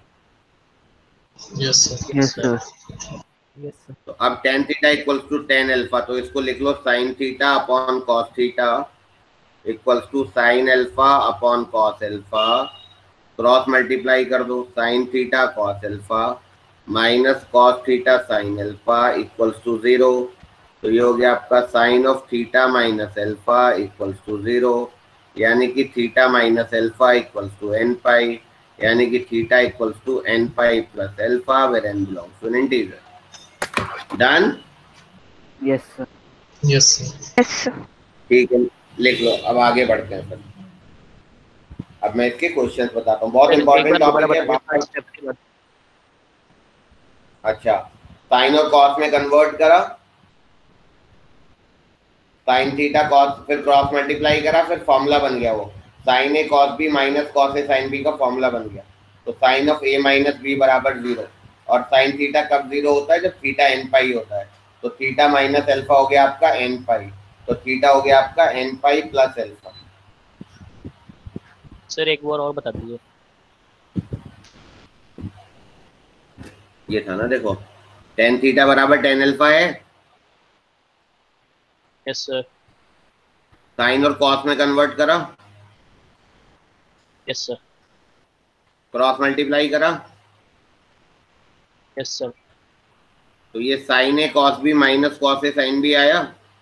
Yes sir. Yes sir. Yes sir. तो अब tan theta equals to tan alpha, तो इसको लिख लो sine theta upon cos theta equals to sine alpha upon cos alpha. Cross multiply कर दो, sine theta cos alpha minus cos theta sine alpha equals to zero. तो ये हो गया आपका sine of theta minus alpha equals to zero, यानी कि theta minus alpha equals to N pi, यानी कि theta equals to N pi plus alpha where n belongs to an integer. Done? Yes sir. Yes sir. Yes sir. ठीक है, लिख लो। अब आगे बढ़ते हैं सर। अब मैं इसके क्वेश्चंस बताता हूँ, बहुत इंपॉर्टेंट टॉपिक है। अच्छा, साइन और कॉस में कन्वर्ट करा, साइन थीटा कॉस, फिर क्रॉस मल्टीप्लाई करा, फिर फॉर्मूला बन गया वो sine A cos B minus cos A sine B का फॉर्मूला बन गया। तो sine of A minus B बराबर जीरो। और साइन थीटा कब जीरो होता है? जब थीटा एन पाई होता है। तो थीटा माइनस एल्फा हो गया आपका एन पाई, तो थीटा हो गया आपका n pi plus alpha. Sir एक बार और बता दीजिए। ये था ना, देखो टेन थीटा बराबर टेन एल्फा है। Yes sir. साइन और कॉस में कन्वर्ट करा, यस सर। क्रॉस मल्टीप्लाई करा, यस सर। तो ये sine A cos B minus cos A sine B आया।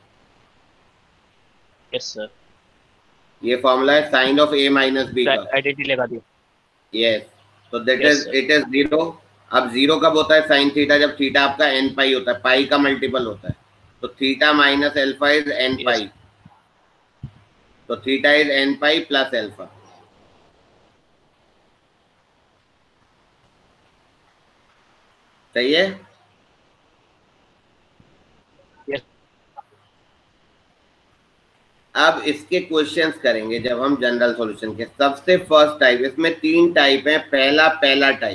Yes sir. ये फॉर्मूला है sine of A minus B का। आइडेंटिटी लगा दी। यस, तो that Yes, is sir. It is zero. अब जीरो कब होता है साइन थीटा? जब थीटा आपका एन पाई होता है, पाई का मल्टीपल होता है। तो theta minus alpha is n Yes. Pi, तो theta is n pi plus alpha. सही है? Yes. अब इसके क्वेश्चंस करेंगे जब हम जनरल सॉल्यूशन के। सबसे फर्स्ट टाइप, इसमें तीन टाइप है। पहला पहला टाइप,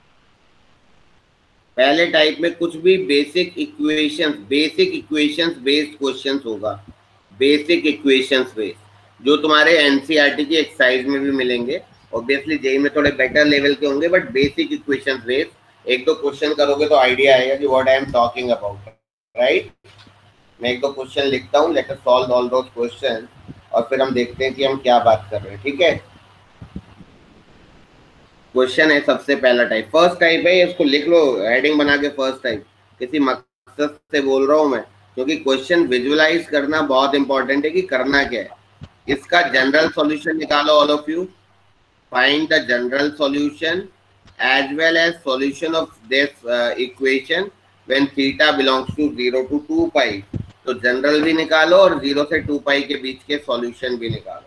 पहले टाइप में कुछ भी basic equations basic equations based questions होगा। बेसिक इक्वेशंस बेस्ड, जो तुम्हारे एनसीईआरटी की एक्सरसाइज में भी मिलेंगे। ऑब्वियसली जेई में थोड़े बेटर लेवल के होंगे, बट बेसिक इक्वेशंस बेस्ड। एक दो क्वेश्चन करोगे तो आइडिया आएगा कि what I am talking about, right? मैं एक दो क्वेश्चन लिखता हूँ, let us solve all those question, और फिर हम देखते हैं कि हम क्या बात कर रहे हैं। ठीक है? क्वेश्चन है सबसे पहला टाइप, फर्स्ट टाइप है, इसको लिख लो हेडिंग बना के। फर्स्ट टाइप किसी मकसद से बोल रहा हूं मैं, क्योंकि क्वेश्चन विजुअलाइज करना बहुत इंपॉर्टेंट है कि करना क्या है। इसका जनरल सॉल्यूशन निकालो all of you. Find the general solution as well as solution of this equation when theta belongs to zero to two pi. तो जनरल भी निकालो और जीरो से टू पाई के बीच के सॉल्यूशन भी निकालो।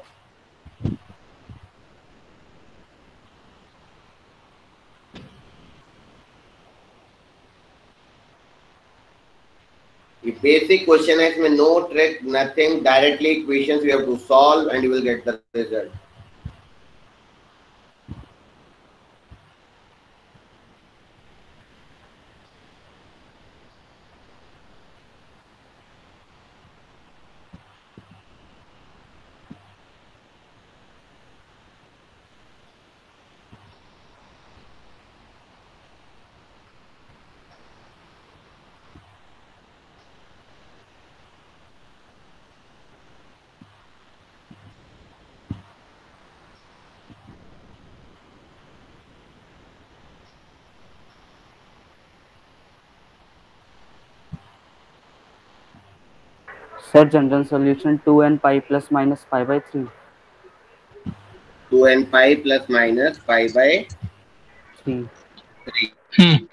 The basic question is में no trick, nothing, directly equations you have to solve and you will get the result. Sir general solution two N pi plus minus five by three. Two n pi plus minus pi by three. three. Hmm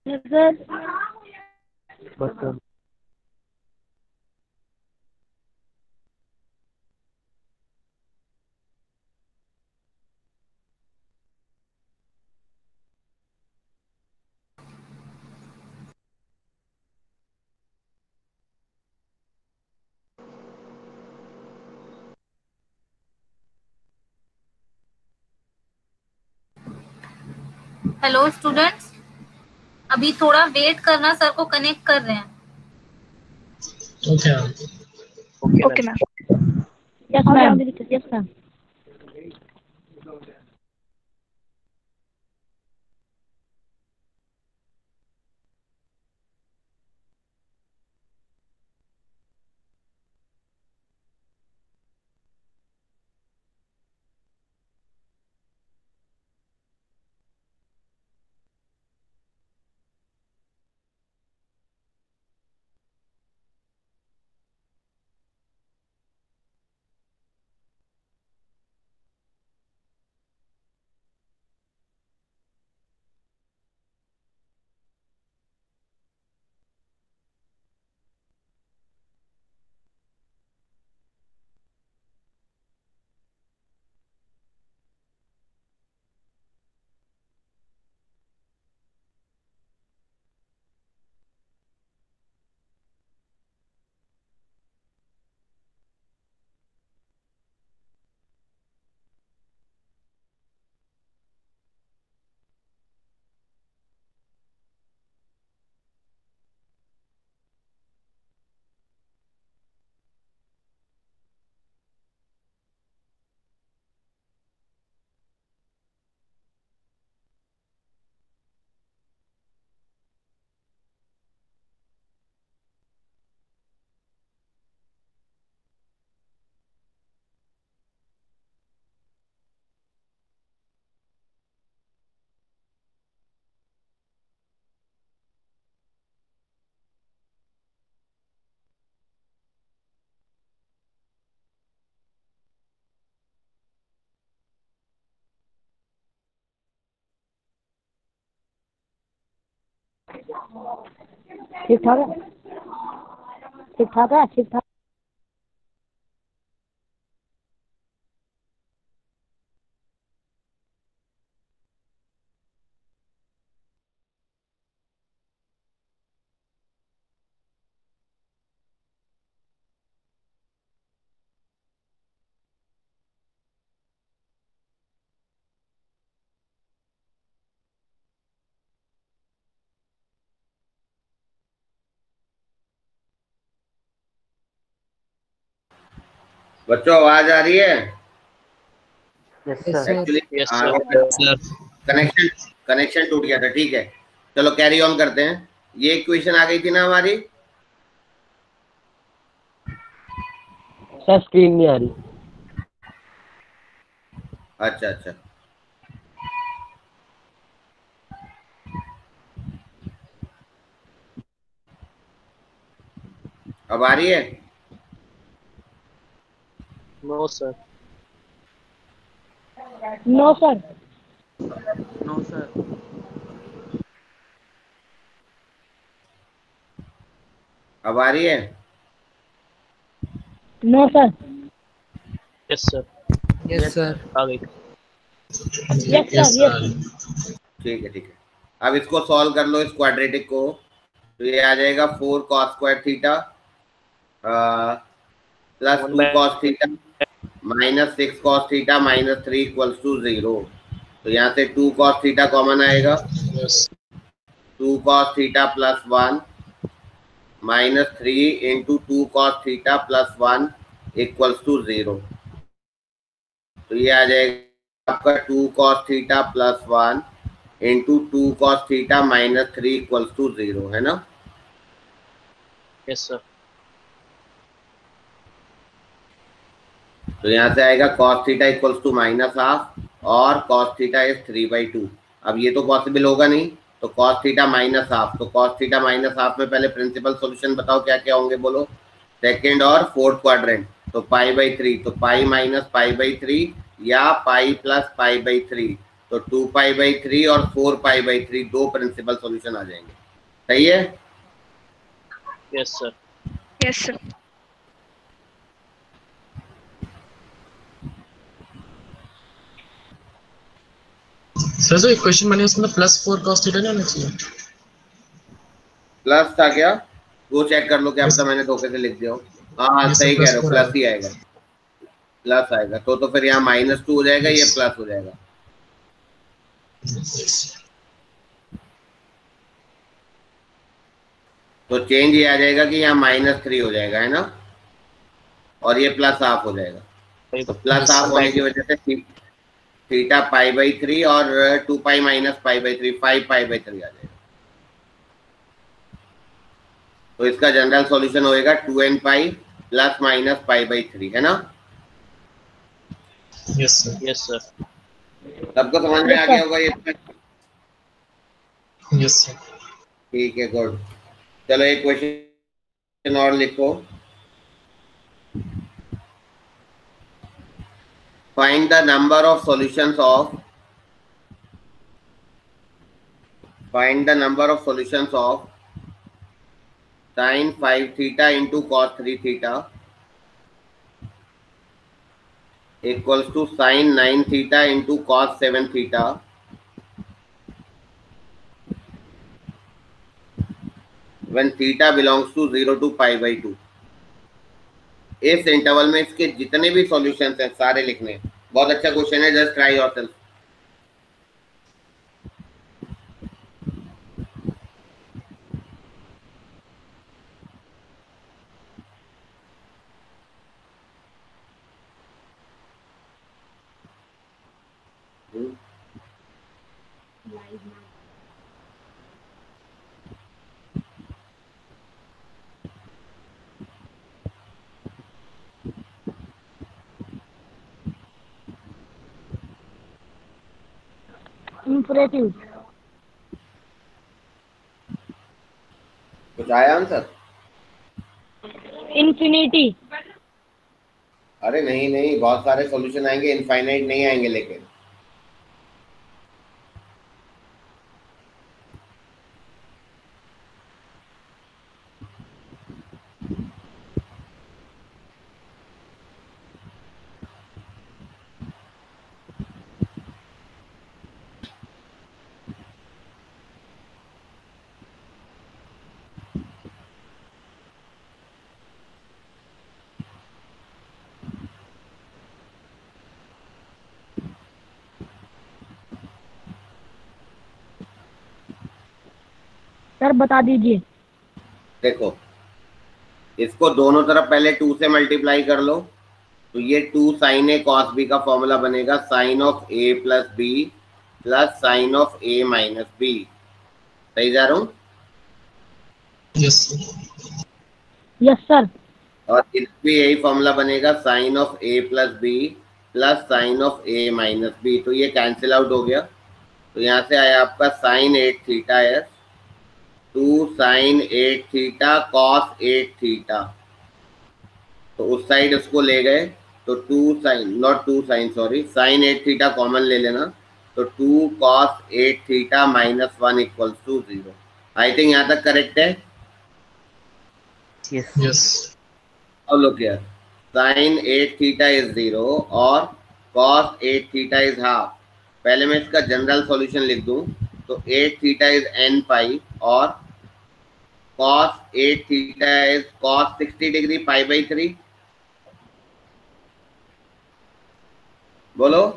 sir बस hello students, अभी थोड़ा wait करना, sir को connect कर रहे हैं। Okay okay okay ma'am. Ma'am. Yes ma'am, yes ma'am. ठीक ठाक है, ठीक ठाक है, ठीक ठाक। बच्चों आवाज आ रही है? Yes sir. Actually yes sir. Connection connection टूट गया था। ठीक है, चलो कैरी ऑन करते हैं। ये इक्वेशन आ गई थी ना हमारी? सर स्क्रीन नहीं आ रही। अच्छा अच्छा, अब आ रही है? No sir. No sir. No sir. अब आ रही है? No sir. Yes sir. Yes sir. आ गई। Yes sir, yes. ठीक है ठीक है, अब इसको सॉल्व कर लो, इस क्वाड्रेटिक को। तो ये आ जाएगा four cos square theta plus two cos theta minus six cos theta minus three equals to zero. तो यहाँ से टू कॉस थीटा कॉमन आएगा, two cos theta plus one minus three into two cos theta plus one equals to zero. तो ये आ जाएगा आपका two cos theta plus one into two cos theta minus three equals to zero, है ना? Yes sir. तो यहाँ से आएगा cos theta equals to minus half और cos theta is three by two. अब ये तो पॉसिबल होगा नहीं, तो cos थीटा माइनस हाफ, तो cos थीटा माइनस हाफ में पहले प्रिंसिपल सॉल्यूशन बताओ क्या क्या होंगे, बोलो। सेकेंड और फोर्थ क्वाड्रेंट, तो पाई बाई थ्री, तो pi minus pi by three या pi plus pi by three, तो टू पाई बाई थ्री और फोर पाई बाई थ्री, दो प्रिंसिपल सॉल्यूशन आ जाएंगे। सही है? Yes sir. Yes sir. Sir जो एक क्वेश्चन बने उसमें प्लस फोर कॉस थीटा नहीं होना चाहिए? प्लस था क्या? वो चेक कर लो, क्या पता मैंने धोखे से लिख दिया हो। हाँ हाँ सही कह रहे हो, प्लस ही आएगा, प्लस आएगा। तो तो फिर यहाँ माइनस टू हो जाएगा, ये प्लस हो जाएगा। तो चेंज ये आ जाएगा कि यहाँ माइनस थ्री हो जाएगा, है ना, और ये प्लस हाफ हो जाएगा। तो प्लस हाफ होने की वजह से थीटा पाई बाई थ्री और two pi minus pi by three, five pi by three आ जाएगा। तो इसका जनरल सॉल्यूशन होएगा two N pi plus minus pi by three, है ना? Yes sir. Yes sir. सबको समझ में आ गया होगा ये? Yes sir. ठीक है, गुड। चलो एक क्वेश्चन और लिखो। Find the number of solutions of find the number of solutions of sin five theta into cos three theta equals to sin nine theta into cos seven theta when theta belongs to zero to pi by two. इस interval में इसके जितने भी solutions हैं सारे लिखने हैं। बहुत अच्छा क्वेश्चन है, जस्ट ट्राई योरसेल्फ। इंफिनिटी। कुछ आया आंसर? इंफिनिटी। अरे नहीं नहीं, बहुत सारे सॉल्यूशन आएंगे, इनफाइनाइट नहीं आएंगे। लेकिन सर बता दीजिए। देखो, इसको दोनों तरफ पहले टू से मल्टीप्लाई कर लो, तो ये two sine A cos B का फॉर्मूला बनेगा sine of A plus B plus sine of A minus B. सही जा रहा हूँ? Yes yes sir. और इस भी यही फॉर्मूला बनेगा sine of A plus B plus sine of A minus B. तो ये कैंसिल आउट हो गया। तो यहाँ से आया आपका sine eight theta as two sine eight theta cos eight theta. तो उस साइड उसको ले गए, तो two sine not two sine sorry sine eight theta common ले लेना, तो two cos eight theta minus one equals to zero. I think यहाँ तक करेक्ट है? Yes yes. अब look here, sin eight theta is zero और cos eight theta is half. पहले मैं इसका जनरल सॉल्यूशन लिख दूं, तो eight theta is n pi और cos eight theta is cos sixty degree pi by three. बोलो।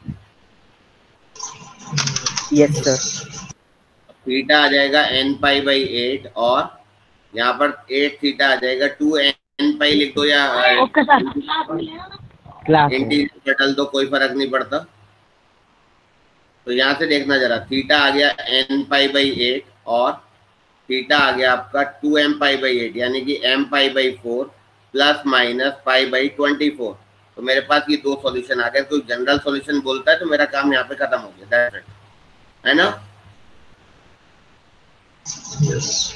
Yes sir. थीटा आ जाएगा n पाई बाई एट और यहाँ पर एट थीटा आ जाएगा टू एन पाई लिख दो या ओके सर। इंटीजर बदल दो, कोई फर्क नहीं पड़ता। तो यहाँ से देखना जरा, थीटा आ गया एन पाई बाई एट और थीटा आ गया आपका two m pi by eight, यानी कि m pi by four plus minus pi by twenty four. तो मेरे पास ये दो सॉल्यूशन आ गए। कोई जनरल सॉल्यूशन बोलता है तो मेरा काम यहाँ पे खत्म हो गया, दैट्स इट, है ना? यस।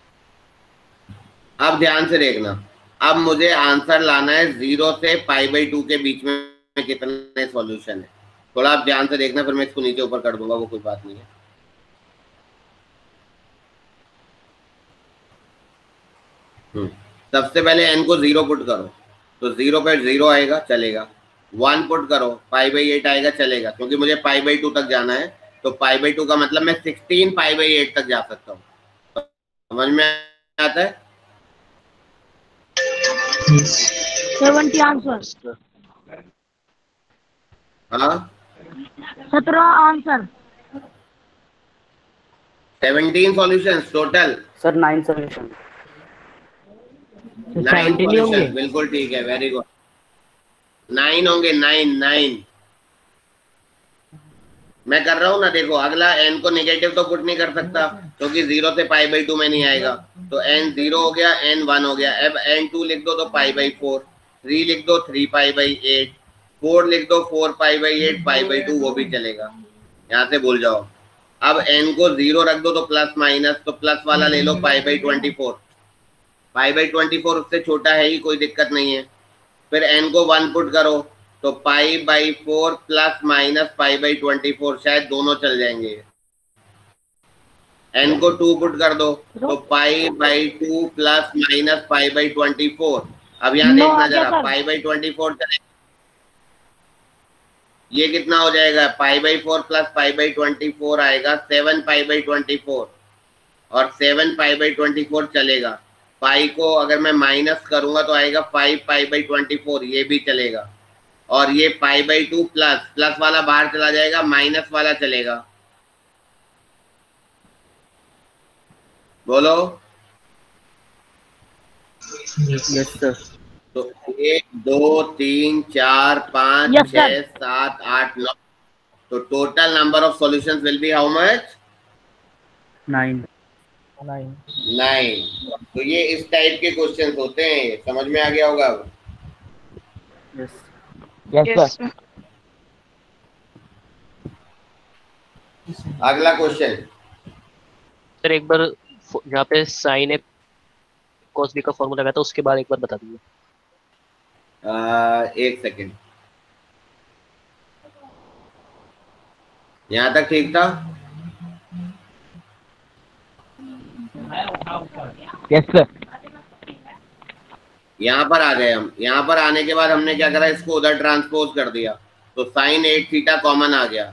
अब ध्यान से देखना, अब मुझे आंसर लाना है जीरो से पाई बाई टू के बीच में कितने सॉल्यूशन है। थोड़ा आप ध्यान से देखना, फिर मैं इसको नीचे ऊपर कर दूंगा, वो कोई बात नहीं है। हम्म, सबसे पहले n को जीरो पुट करो, तो जीरो पे जीरो आएगा, चलेगा। वन पुट करो, पाई बाई एट आएगा, चलेगा, क्योंकि मुझे पाई बाई टू तक जाना है, तो पाई बाई टू का मतलब मैं सिक्सटीन पाई बाई एट तक जा सकता हूँ। समझ में आता है? Seventy answer. हाँ, सत्रह answer. Seventeen solutions total. Sir nine solution. Nine solutions, बिल्कुल ठीक है, वेरी गुड। नाइन होंगे, नाइन नाइन। मैं कर रहा हूँ ना, देखो अगला n को नेगेटिव तो पुट नहीं कर सकता, क्योंकि जीरो से पाई बाई टू में नहीं आएगा, तो n जीरो हो गया, n वन हो गया। अब n टू लिख दो तो पाई बाई फोर, थ्री लिख दो three pi by eight, four लिख दो four pi by eight, pi by two वो भी चलेगा, यहाँ से भूल जाओ। अब n को जीरो रख दो तो प्लस माइनस, तो प्लस वाला ले लो pi by twenty four, pi by twenty four उससे छोटा है ही, कोई दिक्कत नहीं है। फिर n को वन पुट करो, तो pi by four plus minus pi by twenty four, शायद दोनों चल जाएंगे। n को टू पुट कर दो, तो pi by two plus minus pi by twenty four. अब यहाँ नौ देखना आ गया जरा, sir. Pi by twenty four चलेगा, ये कितना हो जाएगा? Pi by four plus pi by twenty four आएगा seven pi by twenty four, और seven pi by twenty four चलेगा। पाई को अगर मैं माइनस करूंगा तो आएगा five pi by twenty four, ये भी चलेगा। और ये पाई बाई टू प्लस प्लस वाला बाहर चला जाएगा, माइनस वाला चलेगा। बोलो। Yes sir. तो एक दो तीन चार पाँच Yes, sir. छह सात आठ नौ, तो total number of solutions will be how much? Nine. Nine. तो ये इस टाइप के क्वेश्चंस होते हैं, समझ में आ गया होगा अब? यस। Yes sir. अगला क्वेश्चन। सर एक बार फ- जहाँ पे साइन ए cos b का फॉर्मूला लगाया था उसके बाद एक बार बता दीजिए। एक सेकेंड, यहाँ तक ठीक था? Yes sir. यहाँ पर आ गए हम। यहाँ पर आने के बाद हमने क्या करा, इसको उधर ट्रांसपोज कर दिया, तो साइन एट थीटा कॉमन आ गया।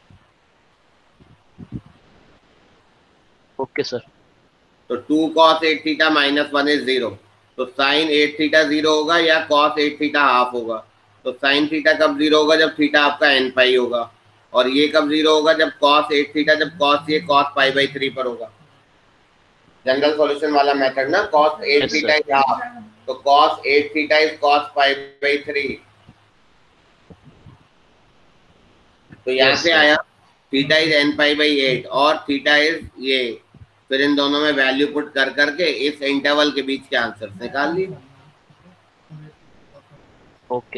Okay sir. तो two cos eight theta minus one is zero, तो साइन एट थीटा जीरो होगा या कॉस एट थीटा हाफ होगा। तो साइन थीटा कब जीरो होगा? जब थीटा आपका एन पाई होगा। और ये कब जीरो होगा? जब कॉस एट थीटा, जब कॉस ये कॉस पाई बाई थ्री पर होगा। जनरल सॉल्यूशन वाला मेथड ना, cos eight Yes, theta sir. Is half, तो cos eight theta is cos pi by three. तो यहाँ Yes, से sir. आया theta is n pi by eight और थीटा इज ये, फिर इन दोनों में वैल्यू पुट कर करके इस इंटरवल के बीच के आंसर निकाल लिए। ओके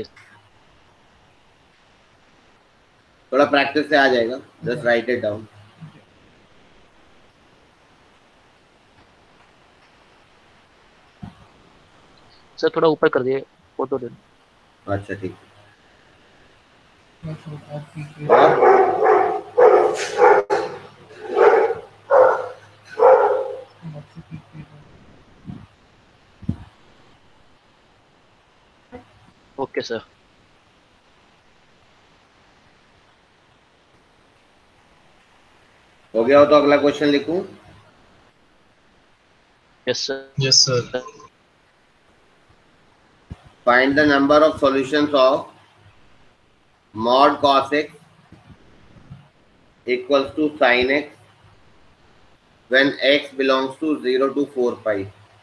थोड़ा प्रैक्टिस से आ जाएगा, just write it down. Sir थोड़ा ऊपर कर दिए फोटो दे। अच्छा ठीक है। Okay sir. हो गया हो तो अगला क्वेश्चन लिखूं? Yes sir. Yes sir. Find the number of solutions of mod cos x equals to sin x when x belongs to zero to four pi.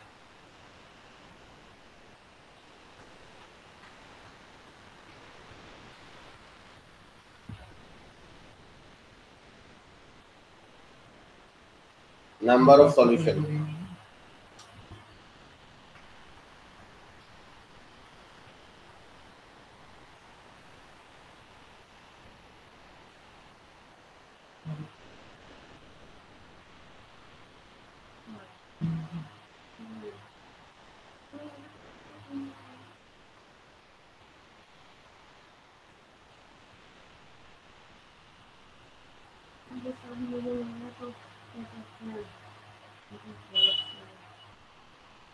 Number of solutions.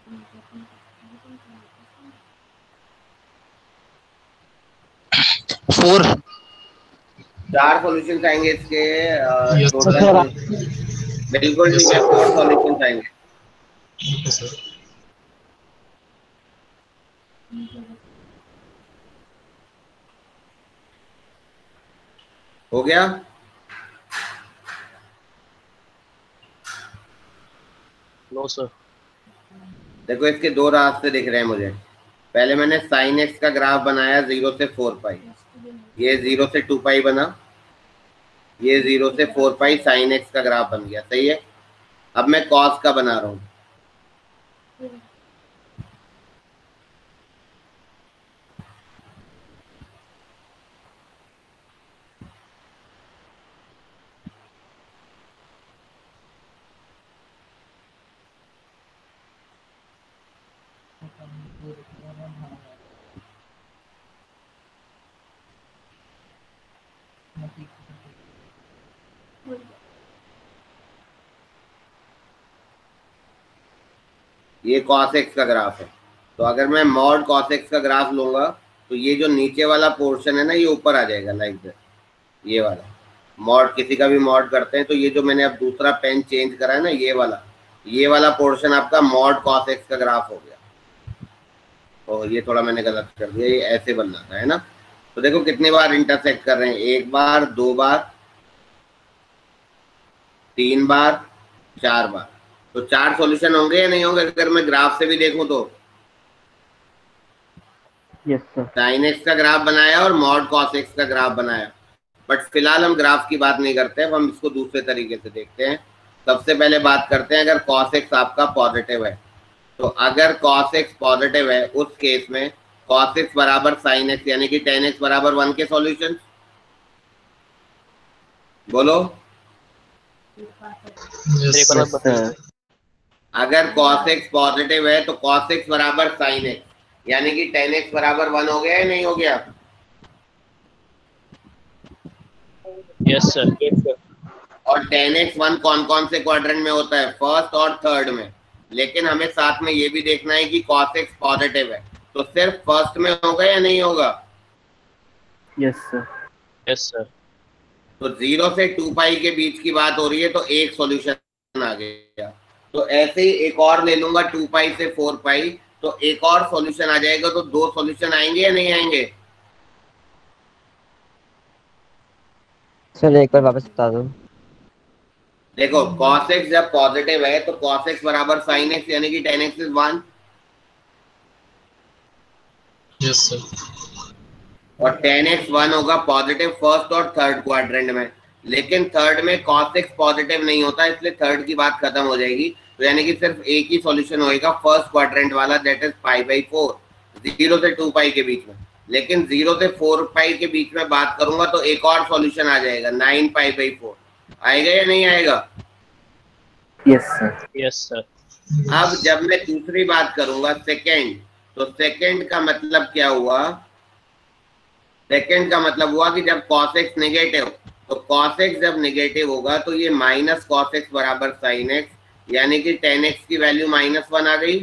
Four. चार solution आएंगे इसके Yes, total. बिल्कुल ठीक है, four solution आएंगे। Okay sir. हो गया? No sir. देखो इसके दो रास्ते दिख रहे हैं मुझे। पहले मैंने साइन एक्स का ग्राफ बनाया जीरो से फोर पाई, ये जीरो से टू पाई बना, ये जीरो से फोर पाई साइन एक्स का ग्राफ बन गया, सही है। अब मैं कॉस का बना रहा हूँ। ये cos x का ग्राफ है, तो अगर मैं मॉड cos x का ग्राफ लूंगा तो ये जो नीचे वाला पोर्शन है ना, ये ऊपर आ जाएगा लाइक दिस। ये वाला मॉड, किसी का भी मॉड करते हैं तो ये जो मैंने अब दूसरा पेन चेंज करा है ना, ये वाला ये वाला पोर्शन आपका मॉड cos x का ग्राफ हो गया। तो ये थोड़ा मैंने गलत कर दिया, ये ऐसे बनना था, है ना। तो देखो कितनी बार इंटरसेक्ट कर रहे हैं, एक बार, दो बार, तीन बार, चार बार। तो चार सॉल्यूशन होंगे या नहीं होंगे अगर मैं ग्राफ से भी देखूं तो? Yes sir. साइन एक्स का ग्राफ बनाया और मॉड कॉस एक्स का ग्राफ बनाया, बट फिलहाल हम ग्राफ की बात नहीं करते हैं, हम इसको दूसरे तरीके से देखते हैं। सबसे पहले बात करते हैं, अगर कॉस एक्स आपका पॉजिटिव है, तो अगर कॉस एक्स पॉजिटिव है उस केस में कॉस एक्स बराबर साइन एक्स यानी कि टेन एक्स बराबर वन के सॉल्यूशन बोलो। Yes, एक sir. बार अगर cos x पॉजिटिव है तो cos x बराबर sin x यानी कि tan x बराबर वन हो गया या नहीं हो गया? Yes sir. और tan x वन कौन कौन से क्वाड्रेंट में होता है? फर्स्ट और थर्ड में। लेकिन हमें साथ में ये भी देखना है कि cos x पॉजिटिव है, तो सिर्फ फर्स्ट में होगा या नहीं होगा? Yes sir. Yes sir. तो जीरो से टू पाई के बीच की बात हो रही है, तो एक सॉल्यूशन आ गया। तो ऐसे ही एक और ले लूंगा टू पाई से फोर पाई, तो एक और सॉल्यूशन आ जाएगा। तो दो सॉल्यूशन आएंगे या नहीं आएंगे? सर एक बार वापस बता दो। देखो cos x जब पॉजिटिव है तो cos x बराबर sin x यानी कि tan x is one, Yes, sir. और tan x वन होगा पॉजिटिव फर्स्ट और थर्ड क्वाड्रेंट में। लेकिन थर्ड में cos x पॉजिटिव नहीं होता, इसलिए थर्ड की बात खत्म हो जाएगी। तो यानी कि सिर्फ एक ही सॉल्यूशन होएगा फर्स्ट क्वाड्रेंट वाला, that is pi by four, zero से टू पाई के बीच में। लेकिन जीरो से फोर पाई के बीच में बात करूंगा तो एक और सॉल्यूशन आ जाएगा, नाइन पाई बाई फोर। आएगा या नहीं आएगा? Yes sir. Yes sir. अब जब मैं दूसरी बात करूंगा सेकेंड, तो सेकेंड का मतलब क्या हुआ? सेकेंड का मतलब हुआ कि जब cos x नेगेटिव, तो cos x जब नेगेटिव होगा तो ये माइनस cos x बराबर sin x यानी कि tan x की वैल्यू माइनस वन आ गई।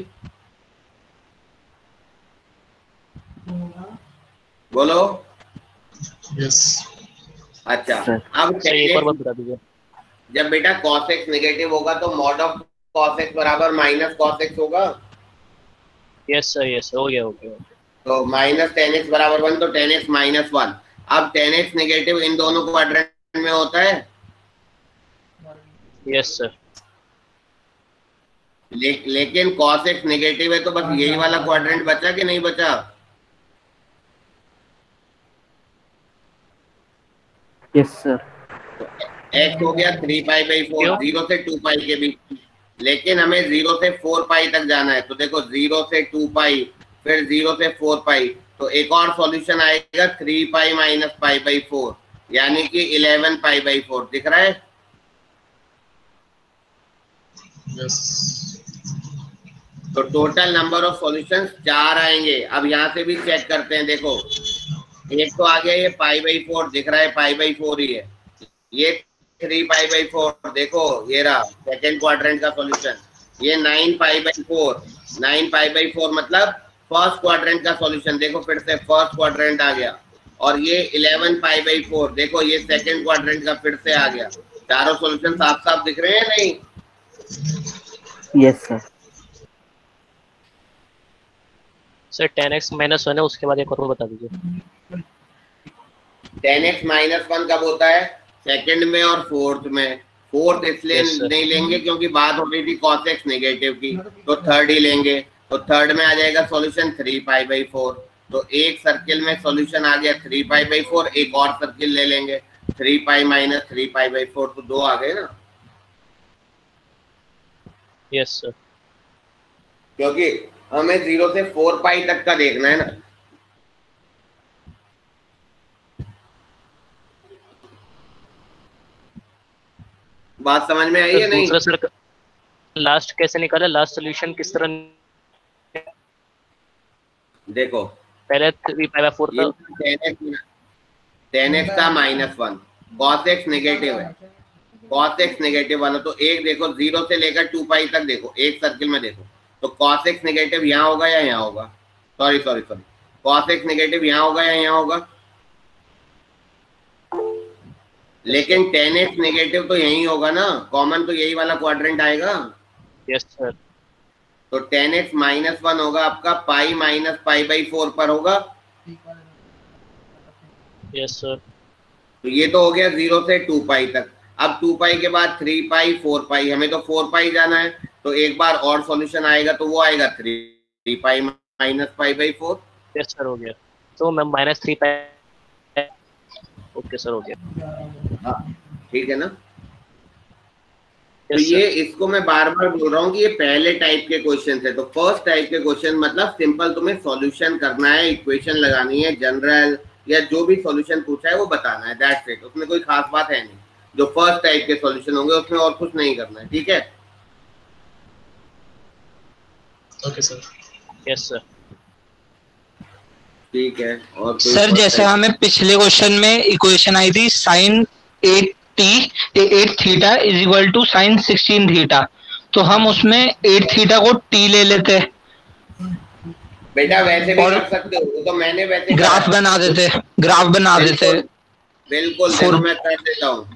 बोलो। Yes. अच्छा, सर। अब सर एक और बात tan x बता दीजिए। जब बेटा cos x नेगेटिव होगा तो मॉड ऑफ cos x बराबर माइनस cos x होगा। Yes sir. यस हो गया हो गया। तो माइनस टेन एक्स बराबर वन, तो टेन एक्स माइनस वन। अब टेन एक्स नेगेटिव इन दोनों क्वाड्रेंट में होता है। Yes sir. ले, लेकिन cos x नेगेटिव है तो बस यही वाला क्वाड्रेंट बचा कि नहीं बचा? Yes sir. x हो गया three pi by four, zero से टू पाई के बीच। लेकिन हमें जीरो से फोर पाई तक जाना है, तो देखो जीरो से टू पाई फिर जीरो से फोर पाई, तो एक और सॉल्यूशन आएगा three pi minus pi by four यानी कि इलेवन पाई बाई फोर। दिख रहा है? Yes. तो टोटल नंबर ऑफ सॉल्यूशंस चार आएंगे। अब यहाँ से भी चेक करते हैं, देखो एक तो आ गया ये पाई बाई फोर, दिख रहा है पाई बाई फोर ही है। ये थ्री पाई बाई फोर, देखो ये रहा सेकेंड क्वाड्रेंट का सॉल्यूशन। ये nine pi by four, nine pi by four मतलब फर्स्ट क्वाड्रेंट का सॉल्यूशन। देखो फिर से फर्स्ट क्वाड्रेंट आ गया, और ये इलेवन पाई बाई फोर, देखो ये सेकंड क्वाड्रेंट का फिर से आ गया। चारों सॉल्यूशन साफ साफ दिख रहे हैं नहीं? Yes sir. Sir ten x minus one है, उसके बाद एक और बता दीजिए। टेन एक्स माइनस वन कब होता है? सेकंड में और फोर्थ में। फोर्थ इसलिए Yes, sir. नहीं लेंगे क्योंकि बात हो रही थी cos x नेगेटिव की, तो थर्ड ही लेंगे। तो थर्ड में आ जाएगा solution three pi by four. तो एक सर्किल में सॉल्यूशन आ गया थ्री पाई बाई फोर, एक और सर्किल ले लेंगे three pi minus three pi by four, तो दो आ गए ना। Yes sir. क्योंकि हमें जीरो से फोर पाई तक का देखना है ना। बात समझ में आई है नहीं? दूसरा सर लास्ट कैसे निकाला, लास्ट सोल्यूशन किस तरह? देखो पहले थ्री पाई बाई फोर था, टेन एक्स का minus one, cos x negative है, कॉस एक्स नेगेटिव वन है, तो एक देखो जीरो से लेकर टू पाई तक देखो, एक सर्किल में देखो, तो कॉस एक्स नेगेटिव यहाँ होगा या यहाँ होगा? Sorry sorry sorry cos x negative यहाँ होगा या यहाँ होगा? लेकिन टेन एक्स नेगेटिव तो यही होगा ना, कॉमन तो यही वाला क्वाड्रेंट आएगा। Yes sir. तो टेन एक्स माइनस वन होगा आपका pi minus pi by four पर होगा। Yes sir. तो ये तो हो गया जीरो से टू पाई तक। अब टू पाई के बाद थ्री पाई फोर पाई, हमें तो फोर पाई जाना है, तो एक बार और सॉल्यूशन आएगा, तो वो आएगा three three pi minus pi by four. Yes sir हो गया। तो मैं minus three pi. Okay sir हो गया। हाँ ठीक है ना। तो Yes, ये इसको मैं बार बार बोल रहा हूँ कि ये पहले टाइप के क्वेश्चन है। तो फर्स्ट टाइप के क्वेश्चन मतलब सिंपल तुम्हें सॉल्यूशन करना है, इक्वेशन लगानी है, जनरल या जो भी सॉल्यूशन पूछा है वो बताना है, दैट्स इट। उसमें कोई खास बात है नहीं। जो फर्स्ट टाइप के सॉल्यूशन होंगे उसमें और कुछ नहीं करना है, ठीक है? Okay sir. Yes sir. ठीक है। और कोई सर first जैसे type- हमें पिछले क्वेश्चन में इक्वेशन आई थी sine eight t eight theta is equal to sine sixteen theta, तो हम उसमें एट थीटा को टी ले लेते, बेटा वैसे भी और कर सकते हो, वो तो मैंने वैसे ग्राफ करा। बना देते ग्राफ बना देते बिल्कुल बिल्कुल, For- देखो मैं कर देता हूँ।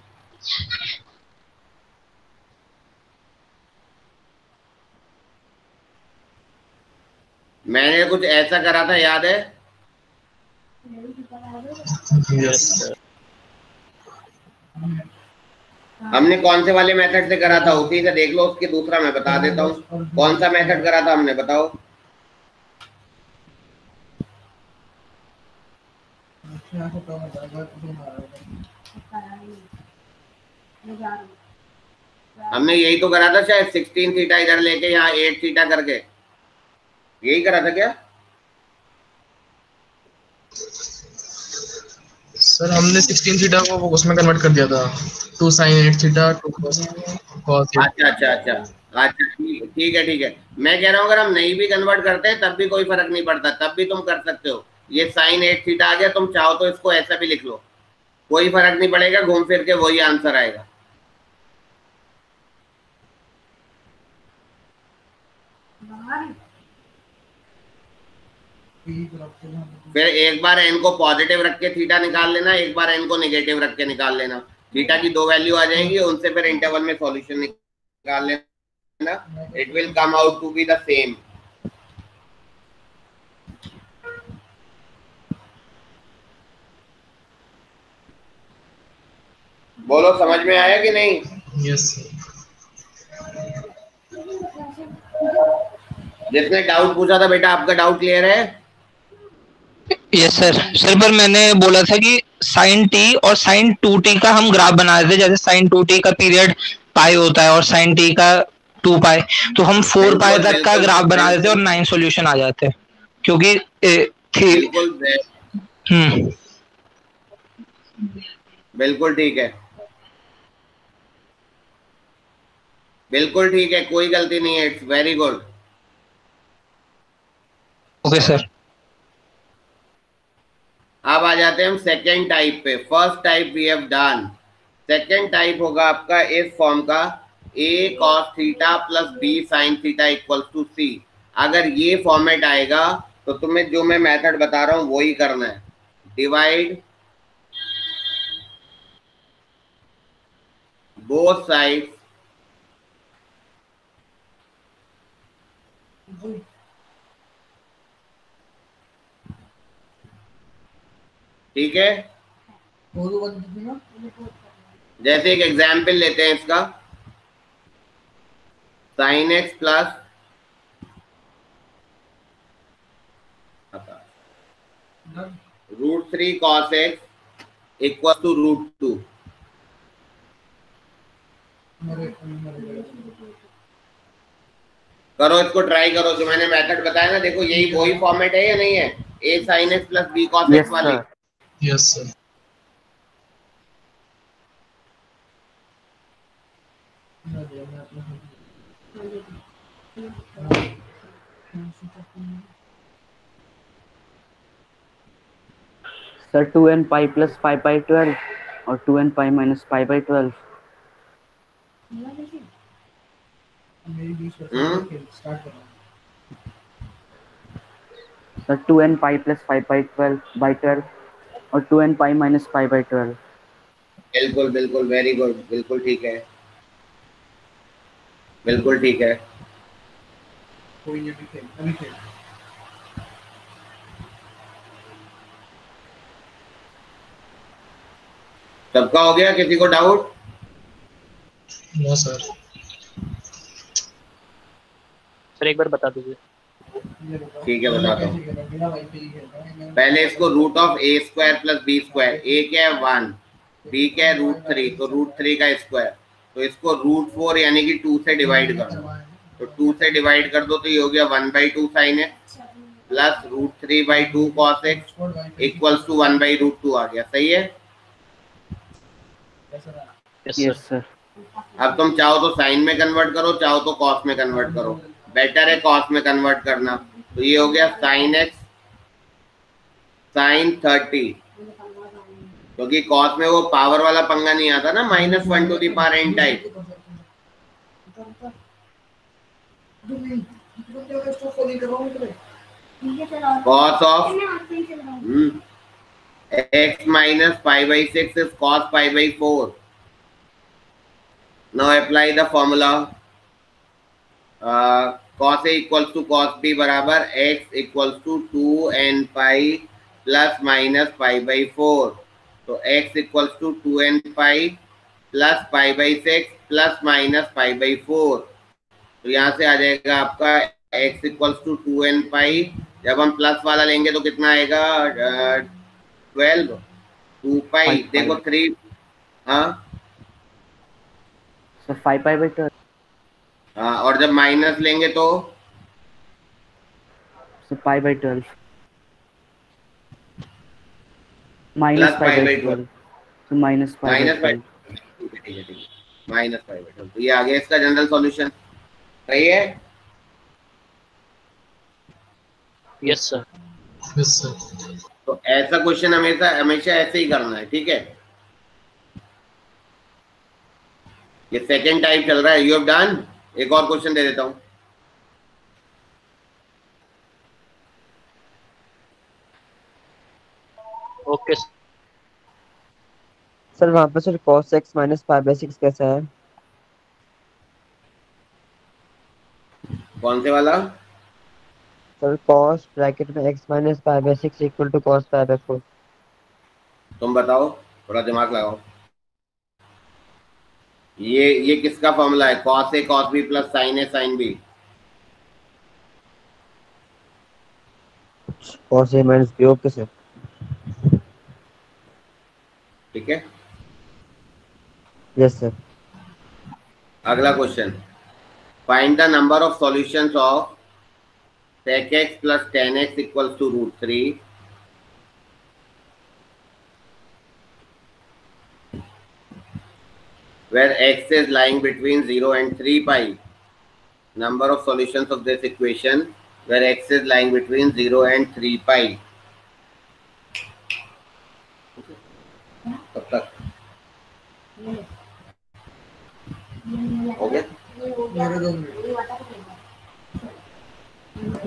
मैंने कुछ ऐसा करा था, याद है? Yes sir. हमने कौन से वाले मेथड से करा था? उसी से देख लो। उसके दूसरा मैं बता देता हूँ कौन सा मेथड करा था हमने, बताओ। हमने यही तो करा था शायद, सिक्सटीन थीटा इधर लेके यहाँ एट थीटा करके, यही करा था क्या? सर हमने सिक्सटीन थीटा को वो उसमें कन्वर्ट कर दिया था, two sine eight theta to cos cos अच्छा अच्छा अच्छा अच्छा ठीक ठीक है ठीक है। मैं कह रहा हूँ अगर हम नहीं भी कन्वर्ट करते हैं तब भी कोई फर्क नहीं पड़ता, तब भी तुम कर सकते हो। ये साइन एट थीटा आ गया, तुम चाहो तो इसको ऐसा भी लिख लो, कोई फर्क नहीं पड़ेगा, घूम फिर के वही आंसर आएगा। फिर एक बार एन को पॉजिटिव रख के थीटा निकाल लेना, एक बार एन को नेगेटिव रख के निकाल लेना। थीटा की दो वैल्यू आ जाएंगी, उनसे फिर इंटरवल में सॉल्यूशन निकाल लेना, it will come out to be the same. बोलो समझ में आया कि नहीं? यस जिसने डाउट पूछा था बेटा, आपका डाउट क्लियर है? Yes sir. सर पर मैंने बोला था कि साइन टी और साइन टू टी का हम ग्राफ बना देते, जैसे साइन टू टी का पीरियड पाई होता है और साइन टी का टू पाई, तो हम फोर पाई बिल्कुल, तक का बिल्कुल, ग्राफ बना देते और बिल्कुल। नाइन सॉल्यूशन आ जाते, क्योंकि ए, थी बिल्कुल हम्म बिल्कुल ठीक है, बिल्कुल ठीक है, कोई गलती नहीं है, it's very good. Okay sir. अब आ जाते हैं हम सेकेंड टाइप पे। First type we have done. Second type होगा आपका इस फॉर्म का, a cos theta plus b sin theta equals to c। अगर ये फॉर्मेट आएगा तो तुम्हें जो मैं मेथड बता रहा हूं वो ही करना है, डिवाइड बोथ साइड्स ठीक है। जैसे एक एग्जाम्पल लेते हैं इसका, sine x plus root three cos x equal to root two. करो इसको, ट्राई करो, जो मैंने मेथड बताया ना, देखो यही वही फॉर्मेट है या नहीं है, a sine x plus b cos x वाली। Yes sir. Sir two N pi plus five by twelve और two N pi minus five by twelve. Sir two N pi plus five by twelve by twelve और two N pi minus five by twelve. बिल्कुल बिल्कुल, very good, बिल्कुल ठीक है, बिल्कुल ठीक है। सबका हो गया, किसी को डाउट? No sir. सर एक बार बता दीजिए। ठीक है, बताता हूँ। पहले इसको root of a square plus B square, a क्या है वन, बी क्या है रूट थ्री, तो रूट थ्री का स्क्वायर, तो इसको रूट फोर यानी कि टू से डिवाइड कर दो, तो टू से डिवाइड कर दो तो ये हो गया one by two sine x plus root three by two cos x equals to one by root two आ गया। सही है? Yes sir. अब तुम चाहो तो साइन में कन्वर्ट करो, चाहो तो कॉस में कन्वर्ट करो, बेटर है कॉस में कन्वर्ट करना। तो ये हो गया साइन एक्स साइन थर्टी, क्योंकि कॉस में वो पावर वाला पंगा नहीं आता ना, minus one to the power n type. Cos of x minus pi by six is cos pi by four. Now apply the formula, cos A equals to cos B बराबर x equals to two N pi plus minus pi by four, तो x equals to two N pi plus pi by six plus minus pi by four, तो यहाँ से आ जाएगा आपका x equals to two N pi, जब हम plus वाला लेंगे तो कितना आएगा ट्वेल्व, टू पाई, देखो थ्री, हाँ sir five pi by twelve. हाँ, और जब माइनस लेंगे तो pi by twelve minus pi by twelve, तो माइनस पाई माइनस पाई, ठीक है ठीक है ठीक है, माइनस पाई बाई ट्वेल्व। तो ये आ गया इसका जनरल सॉल्यूशन। सही है? Yes sir. Yes sir. तो ऐसा क्वेश्चन हमेशा हमेशा ऐसे ही करना है, ठीक है? ये सेकंड टाइप चल रहा है, यू हैव डन। एक और क्वेश्चन दे देता हूं। ओके सर वहाँ पे sir cos x minus five by six कैसा है? कौन से वाला? सर cos ब्रैकेट में x minus five by six equal to cos five by four. तुम बताओ, थोड़ा दिमाग लगाओ। ये ये किसका फॉर्मूला है? cos a cos b plus sin a sin b। cos a minus b, okay sir. ठीक है, यस सर। अगला question, find the number of solutions of sec x plus tan x equals to root three, where x is lying between zero and three pi. Number of solutions of this equation where x is lying between zero and three pi. कब तक हो गया?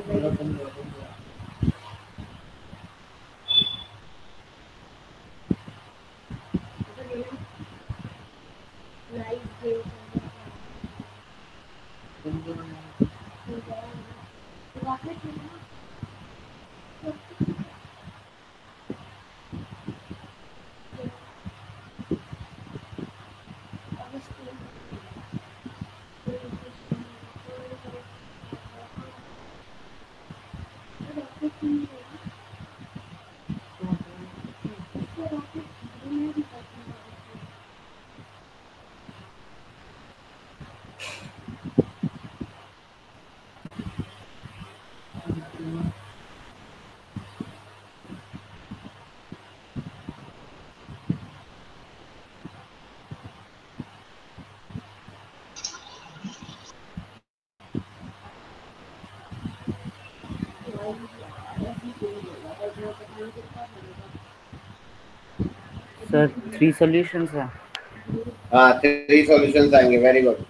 Sir three solutions है। हाँ three solutions आएंगे, very good.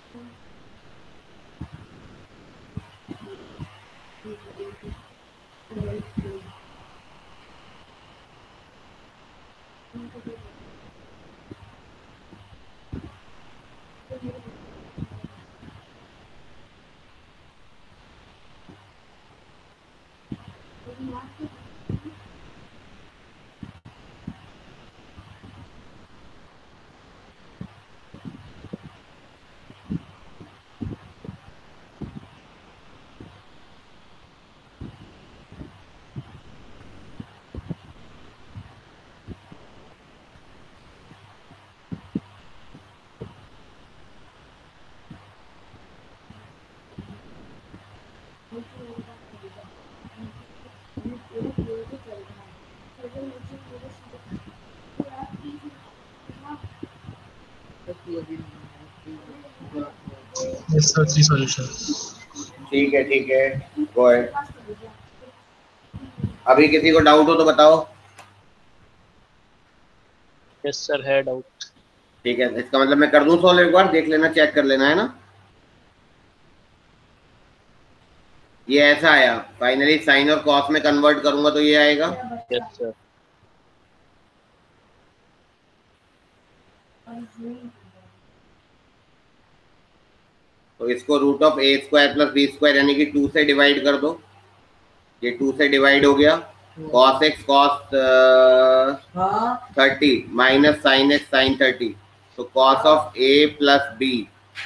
Yes sir, three solutions. ठीक है ठीक है, गो अहेड। अभी किसी को डाउट हो तो बताओ। यस सर, है डाउट। ठीक है, इसका मतलब मैं कर दूं सॉल्व, एक बार देख लेना, चेक कर लेना, है ना। ये ऐसा आया, फाइनली साइन और कॉस में कन्वर्ट करूंगा तो ये आएगा। Yes sir. तो इसको root of a square plus B square यानी कि टू से डिवाइड कर दो। ये टू से डिवाइड हो गया। Cos x cos thirty minus sine x sine thirty, तो cos of A plus b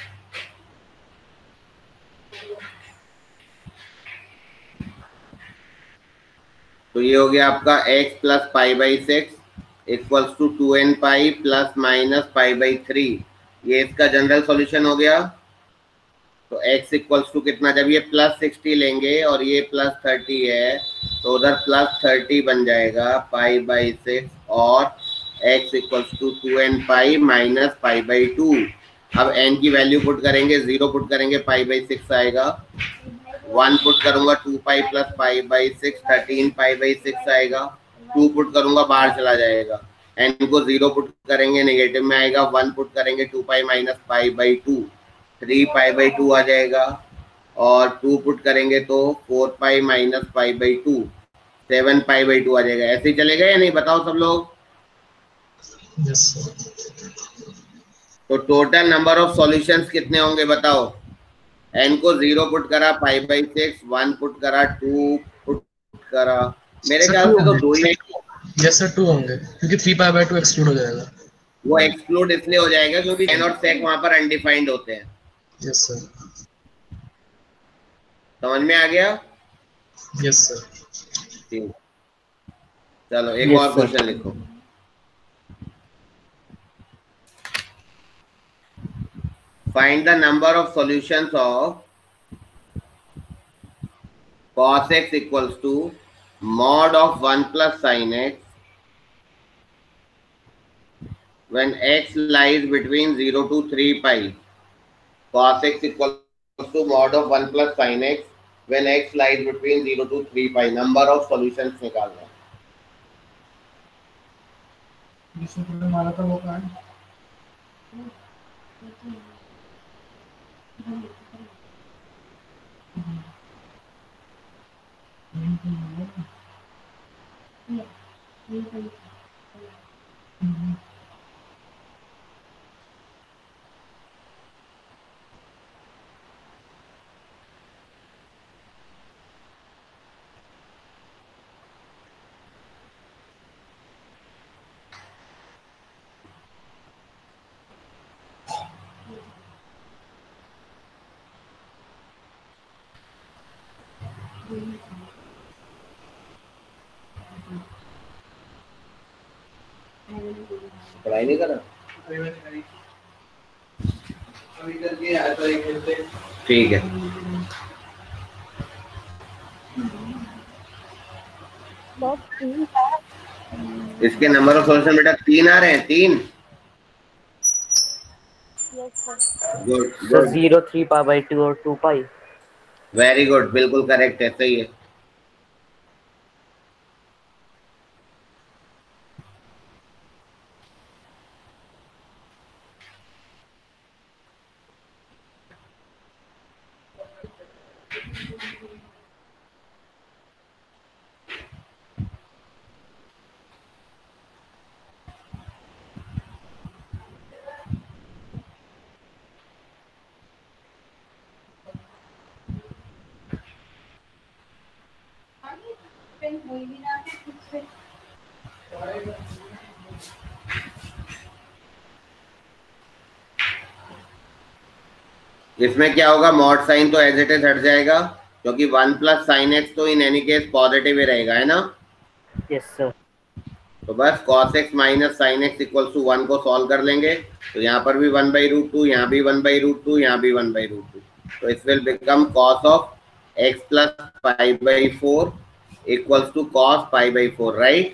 तो ये हो गया आपका x plus pi by six equals to two N pi plus minus pi by three. ये इसका जनरल सॉल्यूशन हो गया। तो x इक्वल्स टू कितना, जब ये प्लस सिक्सटी लेंगे और ये प्लस थर्टी है तो उधर प्लस थर्टी बन जाएगा पाई बाई सिक्स, और x equals to two N pi minus pi by two. अब n की वैल्यू पुट करेंगे, जीरो पुट करेंगे, पाई बाई सिक्स आएगा। वन पुट करूंगा two pi plus pi by six, thirteen pi by six आएगा। Two put करूंगा बाहर चला जाएगा। एन को जीरो पुट करेंगे नेगेटिव में आएगा। वन पुट करेंगे two pi minus pi by two, three pi by two आ जाएगा। और टू पुट करेंगे तो four pi minus pi by two, seven pi by two आ जाएगा। ऐसे ही चलेगा या नहीं, बताओ सब लोग। Yes sir. तो टोटल नंबर ऑफ सॉल्यूशंस कितने होंगे बताओ। एन को जीरो पुट करा pi by six, one put करा, टू पुट करा, मेरे Sir, ख्याल two से तो होंगे। दो ही। Yes sir, two होंगे क्योंकि three pi by two exclude हो जाएगा। वो एक्सक्लूड इसलिए हो जाएगा क्योंकि एन और सेक वहां पर अनडिफाइंड होते हैं। Yes sir. समझ में आ गया। Yes sir. ठीक, चलो एक Yes, और sir. क्वेश्चन लिखो। Find the number of solutions of cos x equals to mod of one plus sin x when x lies between zero to three pi। cos x equals to mod of one plus sin x when x lies between zero to three pi। number of solutions निकालना है। पढ़ाई नहीं करा? ठीक है। इसके number of solution बेटा तीन आ रहे हैं, तीन। Good sir good, zero three pi by two और टू पाई। वेरी गुड, बिल्कुल करेक्ट है, सही है। इसमें क्या होगा, मॉड साइन तो एज इट इज हट जाएगा, क्योंकि वन प्लस साइन एक्स तो इन एनी केस पॉजिटिव ही रहेगा, है ना। Yes sir. तो बस cos x minus sine x equal to one को सॉल्व कर लेंगे, तो यहाँ पर भी वन बाई रूट टू, यहाँ भी वन बाई रूट टू, यहाँ भी वन बाई रूट टू, तो it will become cos of x plus pi by four equals to cos pi by four, right.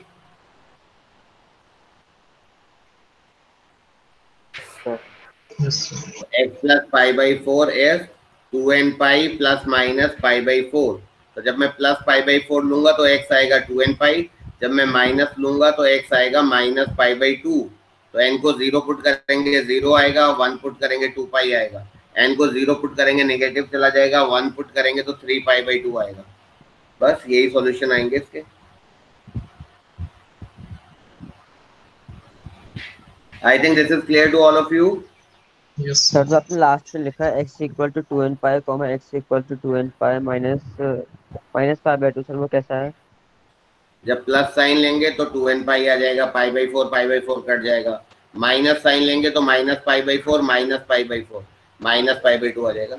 Yes, sir. x plus pi by four is two N pi plus minus pi by four. तो जब मैं plus pi by four लूंगा तो x आएगा two N pi, जब मैं minus लूंगा तो x आएगा माइनस पाई बाई टू। तो n को जीरो पुट करेंगे जीरो आएगा, वन पुट करेंगे टू पाई आएगा, n को जीरो पुट करेंगे नेगेटिव चला जाएगा, वन पुट करेंगे तो थ्री पाई बाई टू आएगा। बस यही सॉल्यूशन आएंगे इसके। I think this is clear to all of you. Yes, sir sir. जो आपने लास्ट में लिखा है x equal to two N pi comma x equal to two N pi minus minus pi by two, sir वो कैसा है? जब plus sign लेंगे तो टू एन पाई आ जाएगा, pi by four pi by four cut जाएगा। Minus sine लेंगे तो minus pi by four minus pi by four minus pi by two आ जाएगा।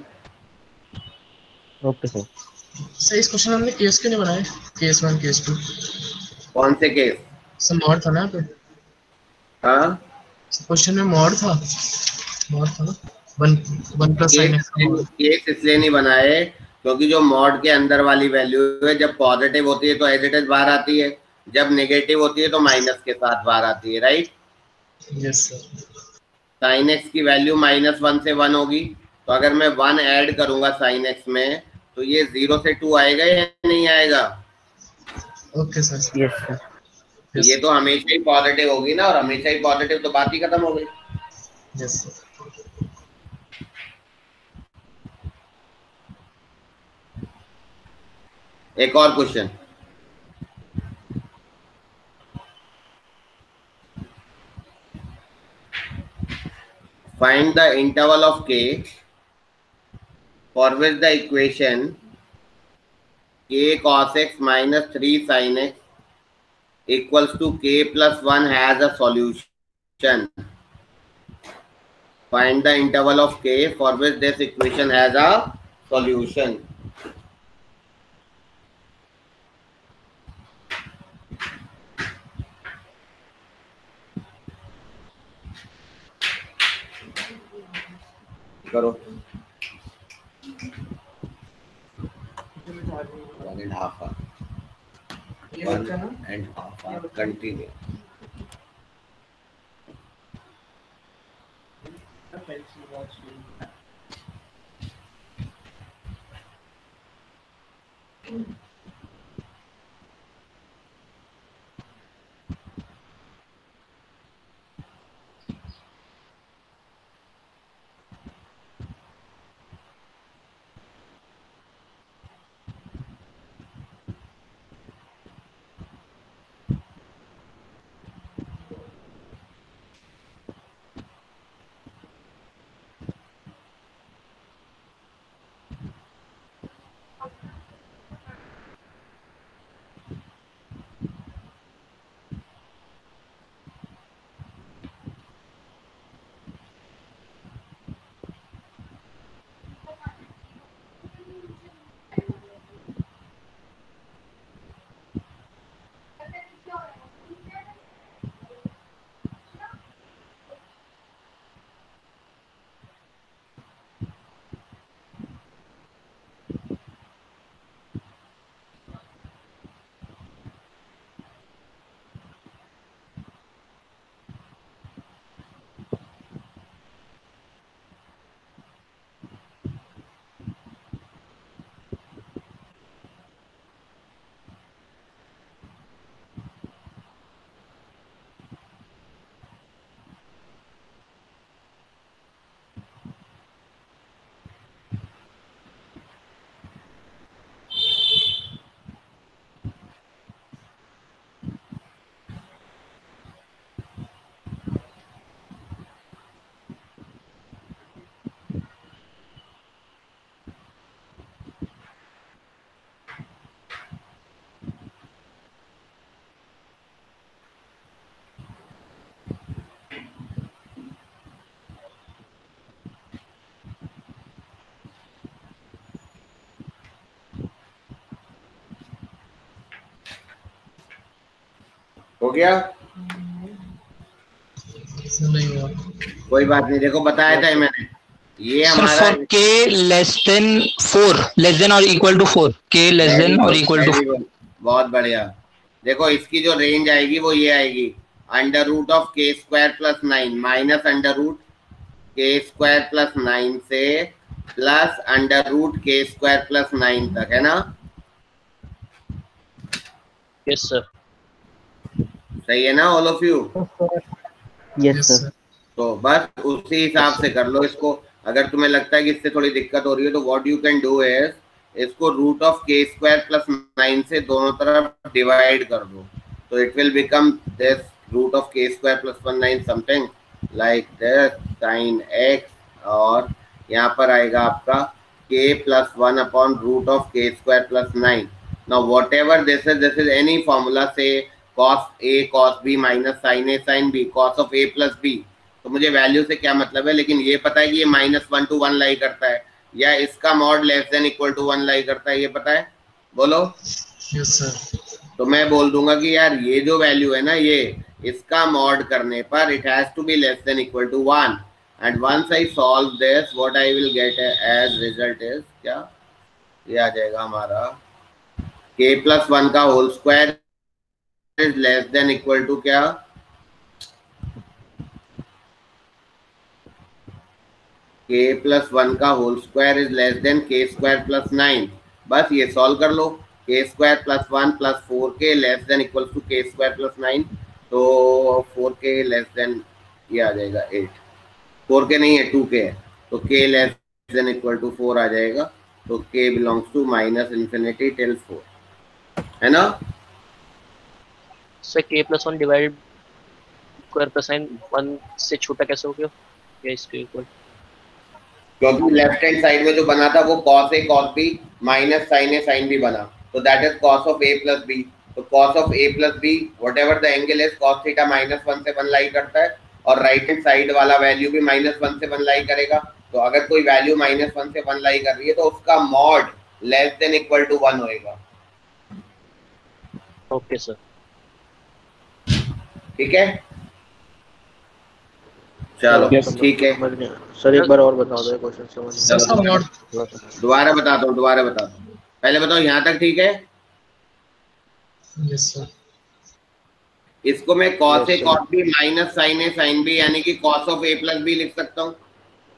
Okay sir. सर इस क्वेश्चन हमने केस क्यों नहीं बनाए? केस वन केस टू कौन से केस? सर मॉड था ना पे? हाँ, क्वेश्चन में मॉड था, मॉड था ना, one one plus sine x का मॉड। केस इसलिए नहीं बनाए क्योंकि जो मॉड के अंदर वाली वैल्यू है, जब पॉजिटिव होती है तो एज इट इज बाहर आती है, जब नेगेटिव होती है तो माइनस के साथ बाहर आती है, right. Yes sir. Sine x की वैल्यू माइनस वन से वन होगी, तो अगर मैं वन ऐड करूंगा साइन एक्स में तो ये जीरो से टू आएगा या नहीं आएगा? Okay sir. Yes sir. ये तो हमेशा ही पॉजिटिव होगी ना, और हमेशा ही पॉजिटिव तो बात ही खत्म हो गई। Yes sir. एक और question, find the interval of k for which the equation k cos x minus three sin x equals to k plus one has a solution. Find the interval of k for which this equation has a solution. करो one and half hour, one and half hour continue. हो गया? नहीं हुआ। कोई बात नहीं, देखो बताया था मैंने, ये सर हमारा for k less than four, less than or equal to four, k less than or equal to four. बहुत बढ़िया। देखो इसकी जो रेंज आएगी वो ये आएगी, under root of k square plus nine minus under root k square plus nine से plus under root k square plus nine तक, है ना? Yes sir. सही है ना all of you? Yes sir. तो बस उसी हिसाब से कर लो इसको। अगर तुम्हें लगता है कि इससे थोड़ी दिक्कत हो रही है तो what you can do is, इसको root of k square plus nine से दोनों तरफ डिवाइड कर दो, तो it will become this root of k square plus one nine something like this sine x, और यहाँ पर आएगा आपका k plus one upon root of k square plus nine. Now whatever this is, this is any formula से cos a cos b minus sign a sine b cos of a plus b, तो मुझे value से क्या मतलब है, लेकिन ये पता है कि ये minus one to one lie करता है या इसका mod less than equal to one lie करता है, ये पता है? बोलो। Yes sir. तो मैं बोल दूंगा कि यार ये जो वैल्यू है ना, ये इसका मॉड करने पर it has to be less than equal to one, and once I solve this what I will get as result is क्या, ये आ जाएगा हमारा k प्लस वन का whole square is less than equal to क्या, k plus one का whole square is less than k square plus nine. बस ये सॉल्व कर लो, k square plus one plus four k less than equal to k square plus nine, तो four k less than ये आ जाएगा eight, four के नहीं है टू के है, तो k less than equal to four आ जाएगा, तो k belongs to minus infinity till four, है ना? Sir k plus one divide square plus nine one से छोटा कैसे हो गया या इसके इक्वल? क्योंकि लेफ्ट हैंड साइड में जो बना था वो cos a cos b minus sin a sin b बना, तो that is cos of a plus b, तो cos of a plus b whatever the angle is cos theta minus one से one lie करता है, और right hand side वाला value भी minus one से वन लाई करेगा। तो अगर कोई वैल्यू माइनस वन से वन लाई कर रही है तो उसका mod less than equal to one होएगा। Okay sir. ठीक है, चलो ठीक है सर। एक बार और बता दो क्वेश्चन समझ। दोबारा बताता हूँ दोबारा बताता हूँ पहले बताओ यहाँ तक ठीक है? Yes sir. इसको मैं cos a cos b minus sin a sin b यानी कि cos of a plus b लिख सकता हूँ।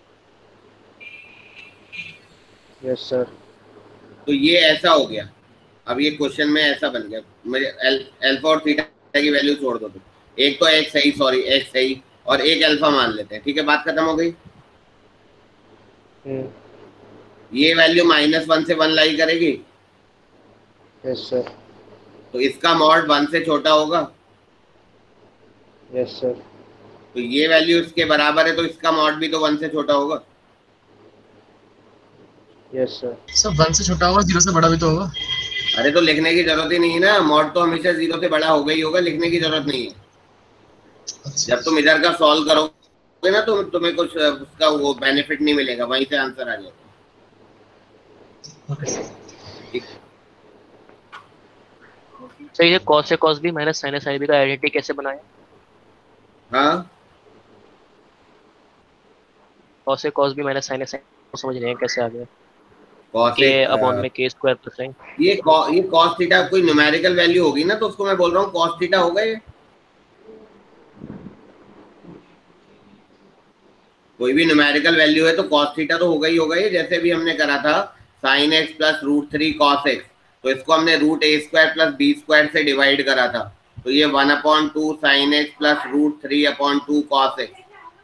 Yes sir. तो ये ऐसा हो गया। अब ये क्वेश्चन में ऐसा बन गया, मुझे अल्फा और थीटा की वैल्यू छोड़ दो, तो एक तो x सही सॉरी x सही और एक अल्फा मान लेते हैं, ठीक है, बात खत्म हो गई। ये वैल्यू माइनस वन से वन लाई करेगी। Yes sir. तो इसका मॉड वन से छोटा होगा। Yes sir. तो ये वैल्यू इसके बराबर है तो इसका मॉड भी तो वन से छोटा होगा। Yes sir. सर वन से छोटा होगा, जीरो से बड़ा भी तो होगा। अरे तो लिखने की जरूरत ही नहीं है ना, मॉड तो हमेशा जीरो से बड़ा होगा ही होगा, लिखने की जरूरत नहीं है। अच्छा। जब तुम इधर का सॉल्व करोगे ना तो तुम्हें कुछ उसका वो बेनिफिट नहीं मिलेगा, वहीं से आंसर आ जाएगा। Okay sir. ठीक। सही है। cos a cos b minus sin a sin b का आइडेंटिटी कैसे बनाएं? हाँ, cos a cos b minus sin a sin को समझ रहे हैं कैसे आ गया? cos के a अपॉन में के स्क्वायर प्लस sin। ये co- ये cos थीटा कोई न्यूमेरिकल वैल्यू होगी ना, तो उसको मैं बोल रहा हूँ cos थीटा होगा। ये कोई भी न्यूमेरिकल वैल्यू है तो cos थीटा तो होगा ही होगा। ये जैसे भी हमने करा था sin x plus root three cos x, तो इसको हमने root A square plus B square से डिवाइड करा था, तो ये one upon two sine x plus root three upon two cos x.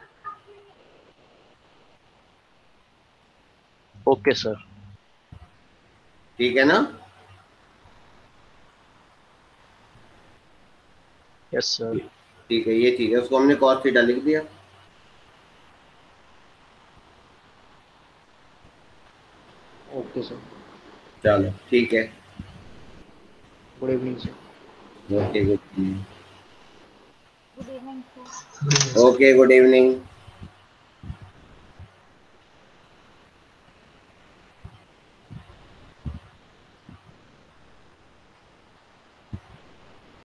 Okay sir. ठीक है ना? Yes sir. ठीक है, ये ठीक है, उसको हमने cos थीटा लिख दिया। Okay sir. चलो ठीक है, good evening sir. Okay good good evening sir. Okay good evening.